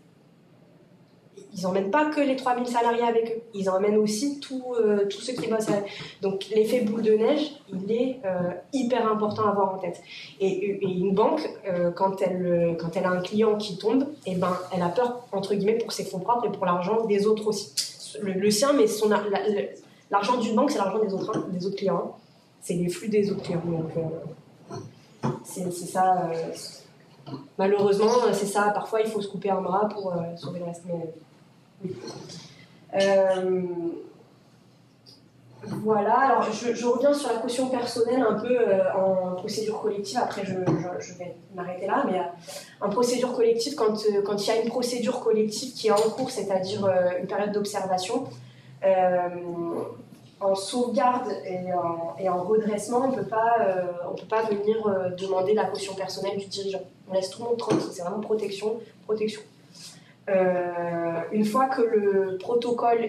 ils n'emmènent pas que les 3000 salariés avec eux, ils emmènent aussi tous ceux qui bossent avec. Donc l'effet boule de neige, il est hyper important à avoir en tête. Et une banque, quand elle a un client qui tombe, eh ben, elle a peur, entre guillemets, pour ses fonds propres et pour l'argent des autres aussi. Le sien, mais l'argent d'une banque, c'est l'argent des autres clients. C'est les flux des autres clients. Donc, c'est ça. Malheureusement, c'est ça. Parfois, il faut se couper un bras pour sauver le reste. Mais, oui. Voilà. Alors, je reviens sur la caution personnelle un peu en procédure collective. Après, je vais m'arrêter là. Mais en procédure collective, quand il y a une procédure collective qui est en cours, c'est-à-dire une période d'observation, en sauvegarde et en redressement, on peut pas venir demander la caution personnelle du dirigeant. On laisse tout le monde tranquille, c'est vraiment protection. Une fois que le protocole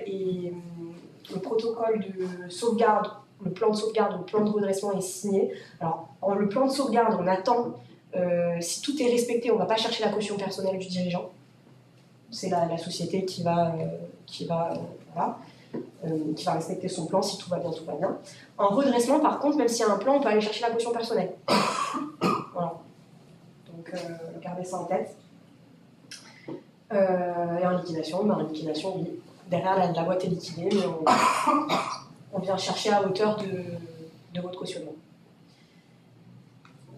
de sauvegarde, le plan de sauvegarde, le plan de redressement est signé, alors le plan de sauvegarde, on attend, si tout est respecté, on ne va pas chercher la caution personnelle du dirigeant. C'est la société qui va respecter son plan. Si tout va bien, tout va bien. En redressement, par contre, même s'il y a un plan, on peut aller chercher la caution personnelle. Voilà. Donc, gardez ça en tête. Et en liquidation, oui. Derrière, la boîte est liquidée, mais on vient chercher à hauteur de votre cautionnement. Rebondir ?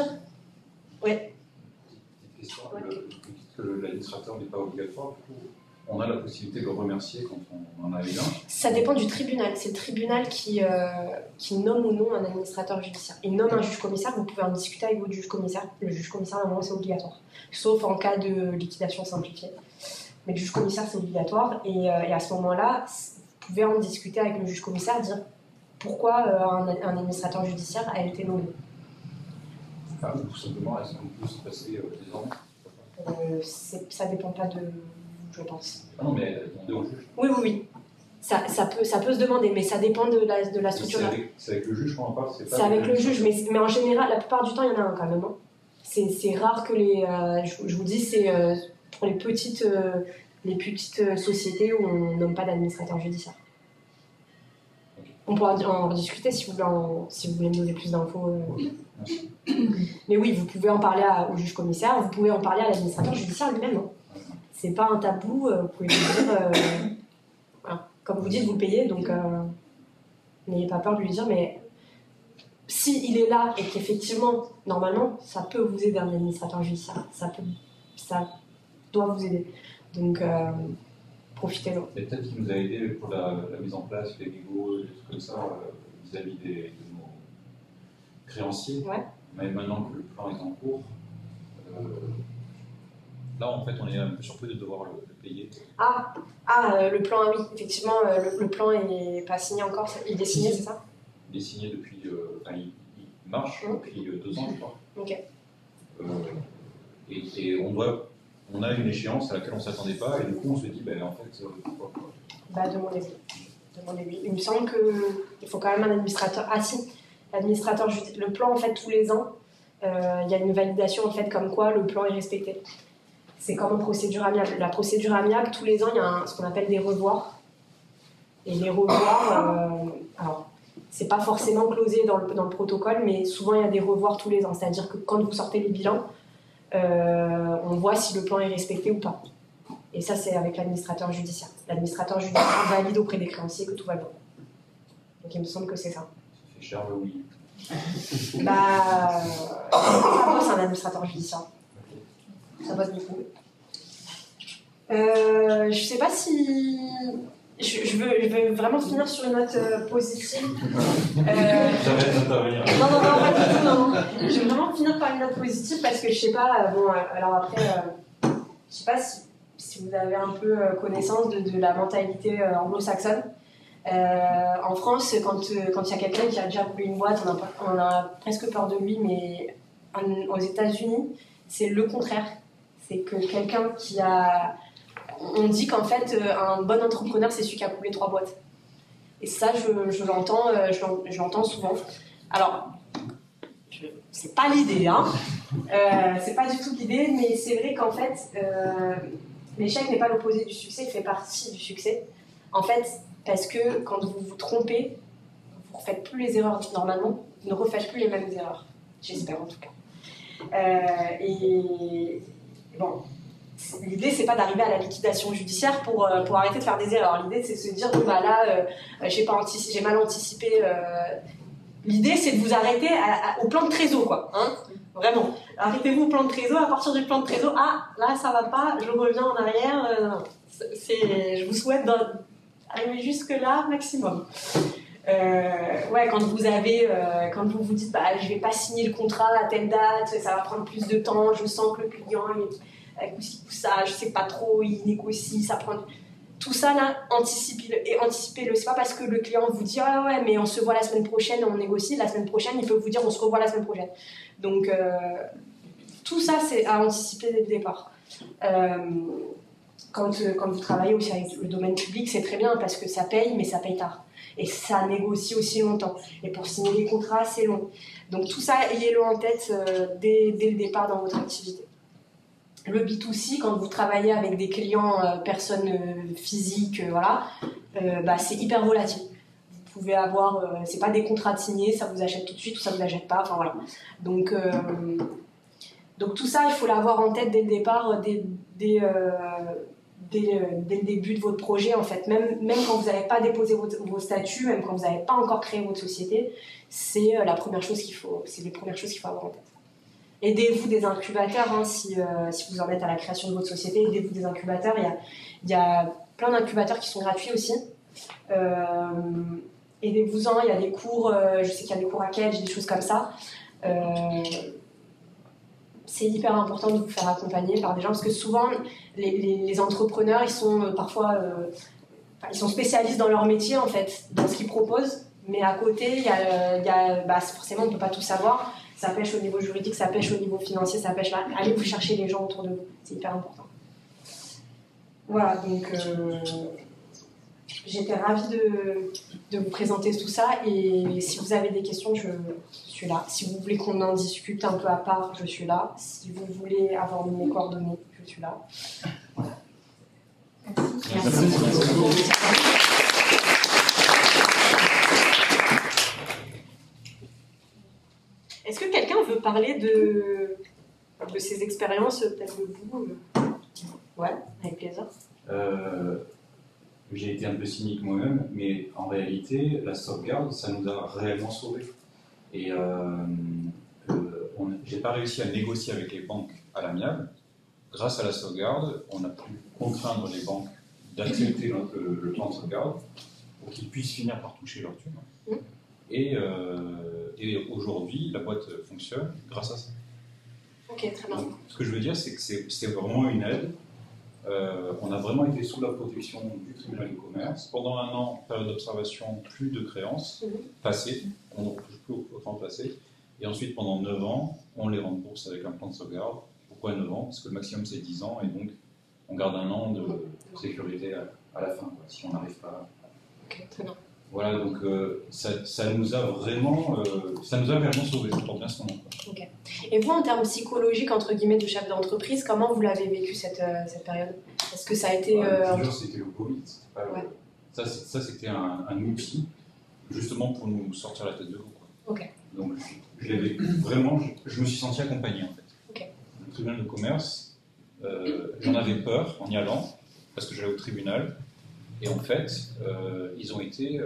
Oui. Petite question. Que l'administrateur n'est pas obligatoire, du coup, on a la possibilité de le remercier quand on en a eu un. Ça dépend du tribunal. C'est le tribunal qui nomme ou non un administrateur judiciaire. Il nomme un juge-commissaire, vous pouvez en discuter avec votre juge-commissaire. Le juge-commissaire, normalement, c'est obligatoire. Sauf en cas de liquidation simplifiée. Mais le juge-commissaire, c'est obligatoire. Et à ce moment-là, vous pouvez en discuter avec le juge-commissaire, dire pourquoi un administrateur judiciaire a été nommé. Enfin, tout simplement, est-ce qu'on peut se passer désormais Ça dépend pas de... je pense. Ah non, mais demander au juge. Oui. Ça peut se demander, mais ça dépend de la structure. C'est avec le juge qu'on en parle. C'est avec le juge, mais en général, la plupart du temps, il y en a un quand même. Hein. C'est rare que les... je vous dis, c'est pour les petites sociétés où on nomme pas d'administrateur judiciaire. Okay. On pourra en rediscuter si vous voulez me donner plus d'infos. Mais oui, vous pouvez en parler au juge-commissaire, vous pouvez en parler à l'administrateur judiciaire lui-même. Hein. C'est pas un tabou, vous pouvez lui dire, voilà. Comme vous dites, vous le payez, donc n'ayez pas peur de lui dire, mais s'il est là et qu'effectivement, normalement, ça peut vous aider un administrateur judiciaire, ça doit vous aider. Donc, profitez-en. Et peut-être qu'il nous a aidé pour la mise en place, les légaux, des trucs comme ça, vis-à-vis de nos créanciers. Ouais. Mais maintenant que le plan est en cours, là, en fait, on est un peu surpris de devoir le payer. Le plan, oui, effectivement, le plan n'est pas signé encore. Il est signé, c'est ça ? Il est signé depuis... il marche depuis 2 ans, je crois. Ok. Et on a une échéance à laquelle on ne s'attendait pas, et du coup, on se dit, en fait, pourquoi ? Demandez-lui. Il me semble qu'il faut quand même un administrateur... Ah si, l'administrateur, le plan, en fait, tous les ans, il y a une validation, en fait, comme quoi le plan est respecté. C'est comme une procédure amiable. La procédure amiable, tous les ans, il y a ce qu'on appelle des revoirs. Et les revoirs, alors, c'est pas forcément closé dans le protocole, mais souvent, il y a des revoirs tous les ans. C'est-à-dire que quand vous sortez les bilans, on voit si le plan est respecté ou pas. Et ça, c'est avec l'administrateur judiciaire. L'administrateur judiciaire valide auprès des créanciers que tout va bien. Donc il me semble que c'est ça. Ça fait cher le oui. Bah, ça bosse un administrateur judiciaire. Ça bosse beaucoup. Je sais pas si... Je veux vraiment finir sur une note positive. J'arrête d'intervenir. Non, pas du tout, non. Je veux vraiment finir par une note positive parce que je sais pas, bon, alors après, je sais pas si vous avez un peu connaissance de la mentalité anglo-saxonne. En France, quand il y a quelqu'un qui a déjà voulu une boîte, on a presque peur de lui, mais aux États-Unis, c'est le contraire. C'est que quelqu'un qui a... On dit qu'en fait, un bon entrepreneur, c'est celui qui a coulé 3 boîtes. Et ça, je l'entends souvent. Alors, c'est pas l'idée, hein. C'est pas du tout l'idée, mais c'est vrai qu'en fait, l'échec n'est pas l'opposé du succès, il fait partie du succès. En fait, parce que quand vous vous trompez, vous ne refaites plus les erreurs normalement, vous ne refaites plus les mêmes erreurs. J'espère en tout cas. Et bon, l'idée c'est pas d'arriver à la liquidation judiciaire pour arrêter de faire des erreurs. L'idée c'est de se dire bon bah là j'ai mal anticipé. L'idée c'est de vous arrêter au plan de trésor quoi. Hein, vraiment. Arrêtez-vous au plan de trésor. À partir du plan de trésor, ah là ça va pas, je reviens en arrière. Je vous souhaite d'arriver jusque là maximum. Ouais, quand vous vous dites bah je vais pas signer le contrat à telle date, ça va prendre plus de temps, je sens que le client ou ça, je sais pas trop, il négocie, ça prend... Tout ça là, anticipez-le. C'est pas parce que le client vous dit ah ouais mais on se voit la semaine prochaine, on négocie, la semaine prochaine il peut vous dire on se revoit la semaine prochaine. Donc tout ça c'est à anticiper dès le départ. Quand vous travaillez aussi avec le domaine public, c'est très bien parce que ça paye, mais ça paye tard. Et ça négocie aussi longtemps. Et pour signer les contrats, c'est long. Donc tout ça, ayez-le en tête dès le départ dans votre activité. Le B2C, quand vous travaillez avec des clients, personnes physiques, voilà, c'est hyper volatile. Vous pouvez avoir, c'est pas des contrats de signés, ça vous achète tout de suite ou ça vous achète pas, enfin voilà. Donc tout ça, il faut l'avoir en tête dès le départ, dès le début de votre projet, en fait. Même quand vous n'avez pas déposé vos statuts, même quand vous n'avez pas encore créé votre société, c'est les premières choses qu'il faut avoir en tête. Aidez-vous des incubateurs, hein, si vous en êtes à la création de votre société, aidez-vous des incubateurs. Il y a plein d'incubateurs qui sont gratuits aussi. Aidez-vous-en, il y a des cours, je sais qu'il y a des cours à Kedge, des choses comme ça. C'est hyper important de vous faire accompagner par des gens parce que souvent les entrepreneurs ils sont parfois ils sont spécialistes dans leur métier en fait, dans ce qu'ils proposent, mais à côté il y a forcément on peut pas tout savoir, ça pêche au niveau juridique, ça pêche au niveau financier, ça pêche là. Allez vous chercher les gens autour de vous, c'est hyper important. Voilà, donc j'étais ravie de vous présenter tout ça et si vous avez des questions, je suis là. Si vous voulez qu'on en discute un peu à part, je suis là. Si vous voulez avoir mes coordonnées, je suis là. Voilà. Merci. Est-ce que quelqu'un veut parler de ses expériences, peut-être de vous Ouais, avec plaisir. J'ai été un peu cynique moi-même, mais en réalité, la sauvegarde, ça nous a réellement sauvés. Et j'ai pas réussi à négocier avec les banques à l'amiable. Grâce à la sauvegarde, on a pu contraindre les banques d'accepter le plan de sauvegarde pour qu'ils puissent finir par toucher leur thune. Et aujourd'hui, la boîte fonctionne grâce à ça. Ok, très bien. Donc, ce que je veux dire, c'est que c'est vraiment une aide. On a vraiment été sous la protection du tribunal de commerce. Pendant 1 an, période d'observation, plus de créances passées, on ne touche plus autant passé. Et ensuite, pendant 9 ans, on les rembourse avec un plan de sauvegarde. Pourquoi 9 ans? Parce que le maximum c'est 10 ans et donc on garde 1 an de sécurité à la fin, quoi, si on n'arrive pas. Ok, très bien. Voilà, donc ça nous a vraiment sauvés, ça porte bien son nom. Ok. Et vous, en termes psychologiques, entre guillemets, de chef d'entreprise, comment vous l'avez vécu cette période? Est-ce que ça a été... C'était le Covid. Ça, c'était un outil, justement, pour nous sortir la tête de l'eau. Ok. Donc, je l'ai vécu vraiment, je me suis senti accompagné, en fait. Ok. Le tribunal de commerce, j'en avais peur en y allant, parce que j'allais au tribunal, et en fait, ils ont été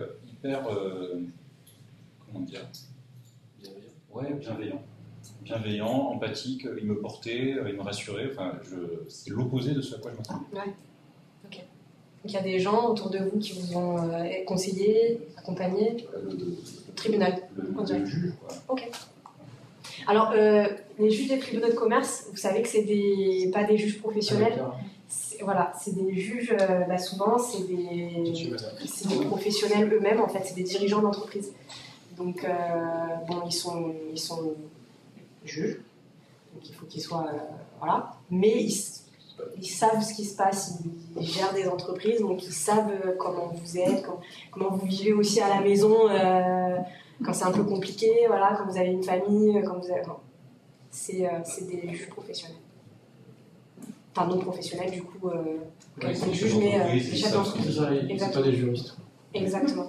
hyper, comment dire, ouais, bienveillant, empathique, il me portait, il me rassurait, enfin, c'est l'opposé de ce à quoi je m'attendais. Ouais. Ok. Donc il y a des gens autour de vous qui vous ont conseillé, accompagné. Le tribunal. Le juge, quoi. Ok. Alors, les juges des tribunaux de commerce, vous savez que c'est pas des juges professionnels. Voilà, c'est des juges, souvent, c'est des professionnels eux-mêmes, en fait, c'est des dirigeants d'entreprise. Donc, ils sont juges, donc il faut qu'ils soient, voilà, mais ils savent ce qui se passe, ils gèrent des entreprises, donc ils savent comment vous êtes, comment vous vivez aussi à la maison, quand c'est un peu compliqué, voilà, quand vous avez une famille, quand vous avez... C'est des juges professionnels. Enfin, non professionnels, du coup, des juges, mais des chefs d'entreprise. C'est pas des juristes. Exactement.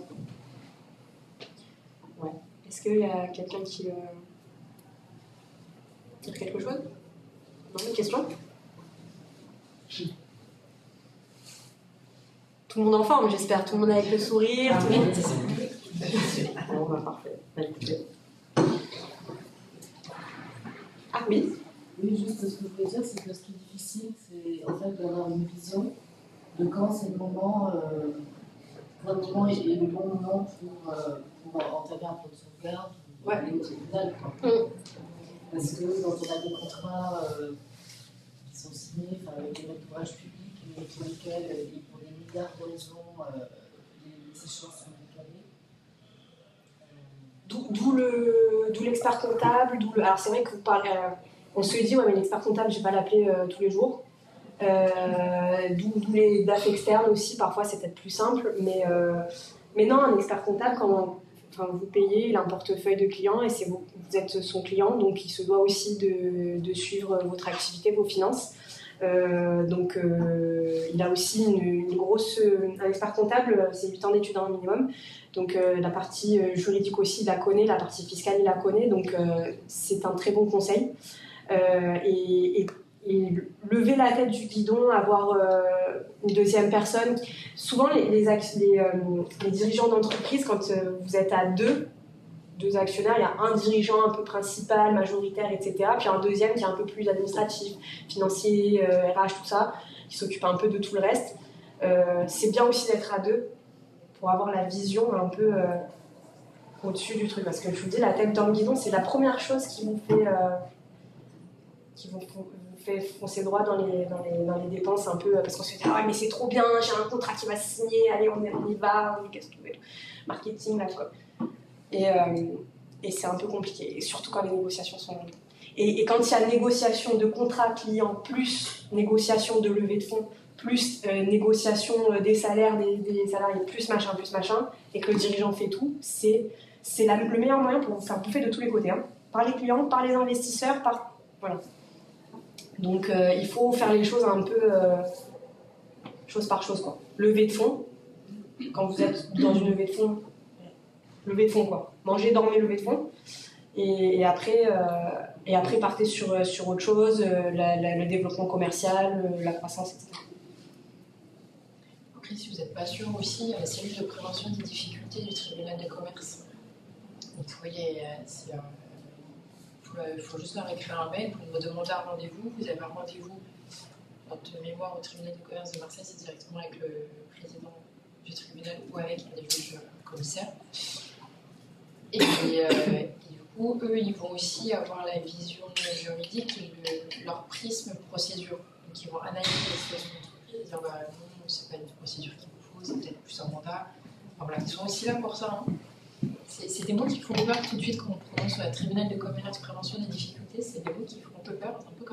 Ouais. Est-ce qu'il y a quelqu'un qui... dire quelque chose? Non, une question? Tout le monde en forme, j'espère. Tout le monde avec le sourire. Tout le monde... Bon, parfait. Ah oui. Oui, juste ce que je voulais dire, c'est que ce qui est difficile, c'est en fait d'avoir une vision de quand c'est le moment, quand le moment est le bon moment pour entamer un plan de sauvegarde ou aller au tribunal. Parce que quand on a des contrats qui sont signés avec des maîtres d'ouvrage publics, mais pour lesquels, pour des milliards de raisons, les échéances sont décalées. D'où l'expert comptable, alors c'est vrai que vous parlez, on se dit, ouais, mais l'expert comptable, je ne vais pas l'appeler tous les jours. D'où les DAF externes aussi, parfois c'est peut-être plus simple, mais non, un expert comptable, quand vous payez, il a un portefeuille de clients et vous êtes son client, donc il se doit aussi de suivre votre activité, vos finances. Donc il a aussi un expert comptable, c'est 8 ans d'études en minimum, donc la partie juridique aussi il la connaît, la partie fiscale il la connaît, donc c'est un très bon conseil. Et lever la tête du guidon, avoir une deuxième personne. Souvent les dirigeants d'entreprise, quand vous êtes à deux actionnaires, il y a un dirigeant un peu principal, majoritaire, etc. Puis un deuxième qui est un peu plus administratif, financier, RH, tout ça, qui s'occupe un peu de tout le reste. C'est bien aussi d'être à deux pour avoir la vision un peu au-dessus du truc. Parce que je vous dis, la tête dans le guidon, c'est la première chose qui vous fait foncer droit dans les dépenses un peu, parce qu'on se dit ah ouais mais c'est trop bien, j'ai un contrat qui va se signer, allez on y va, qu'est-ce que tu veux, marketing là quoi. Et c'est un peu compliqué, et surtout quand les négociations sont longues. Et quand il y a négociation de contrat client plus négociation de levée de fonds plus négociation des salaires des salariés plus machin, et que le dirigeant fait tout, c'est le meilleur moyen pour vous faire bouffer de tous les côtés, hein. Par les clients, par les investisseurs, voilà. Donc il faut faire les choses un peu chose par chose quoi. Levée de fonds, quand vous êtes dans une levée de fonds quoi. Mangez, dormez, levée de fonds. Et après partez sur autre chose, le développement commercial, la croissance, etc. Après, si vous n'êtes pas sûr aussi, il y a la cellule de prévention des difficultés du tribunal de commerce. Donc vous voyez, il faut juste leur écrire un mail, vous me demandez un rendez-vous, vous avez un rendez-vous de mémoire au tribunal de commerce de Marseille, c'est directement avec le président du tribunal ou avec un des juges commissaires. Et du coup, eux, ils vont aussi avoir la vision juridique et leur prisme procédure. Donc ils vont analyser la situation de l'entreprise et dire bah, non, c'est pas une procédure qu'il vous faut, c'est peut-être plus un mandat. Enfin, voilà, ils sont aussi là pour ça. Hein. C'est des mots qui font peur tout de suite quand on prononce sur le tribunal de commerce, prévention des difficultés, c'est des mots qui font un peu peur, un peu comme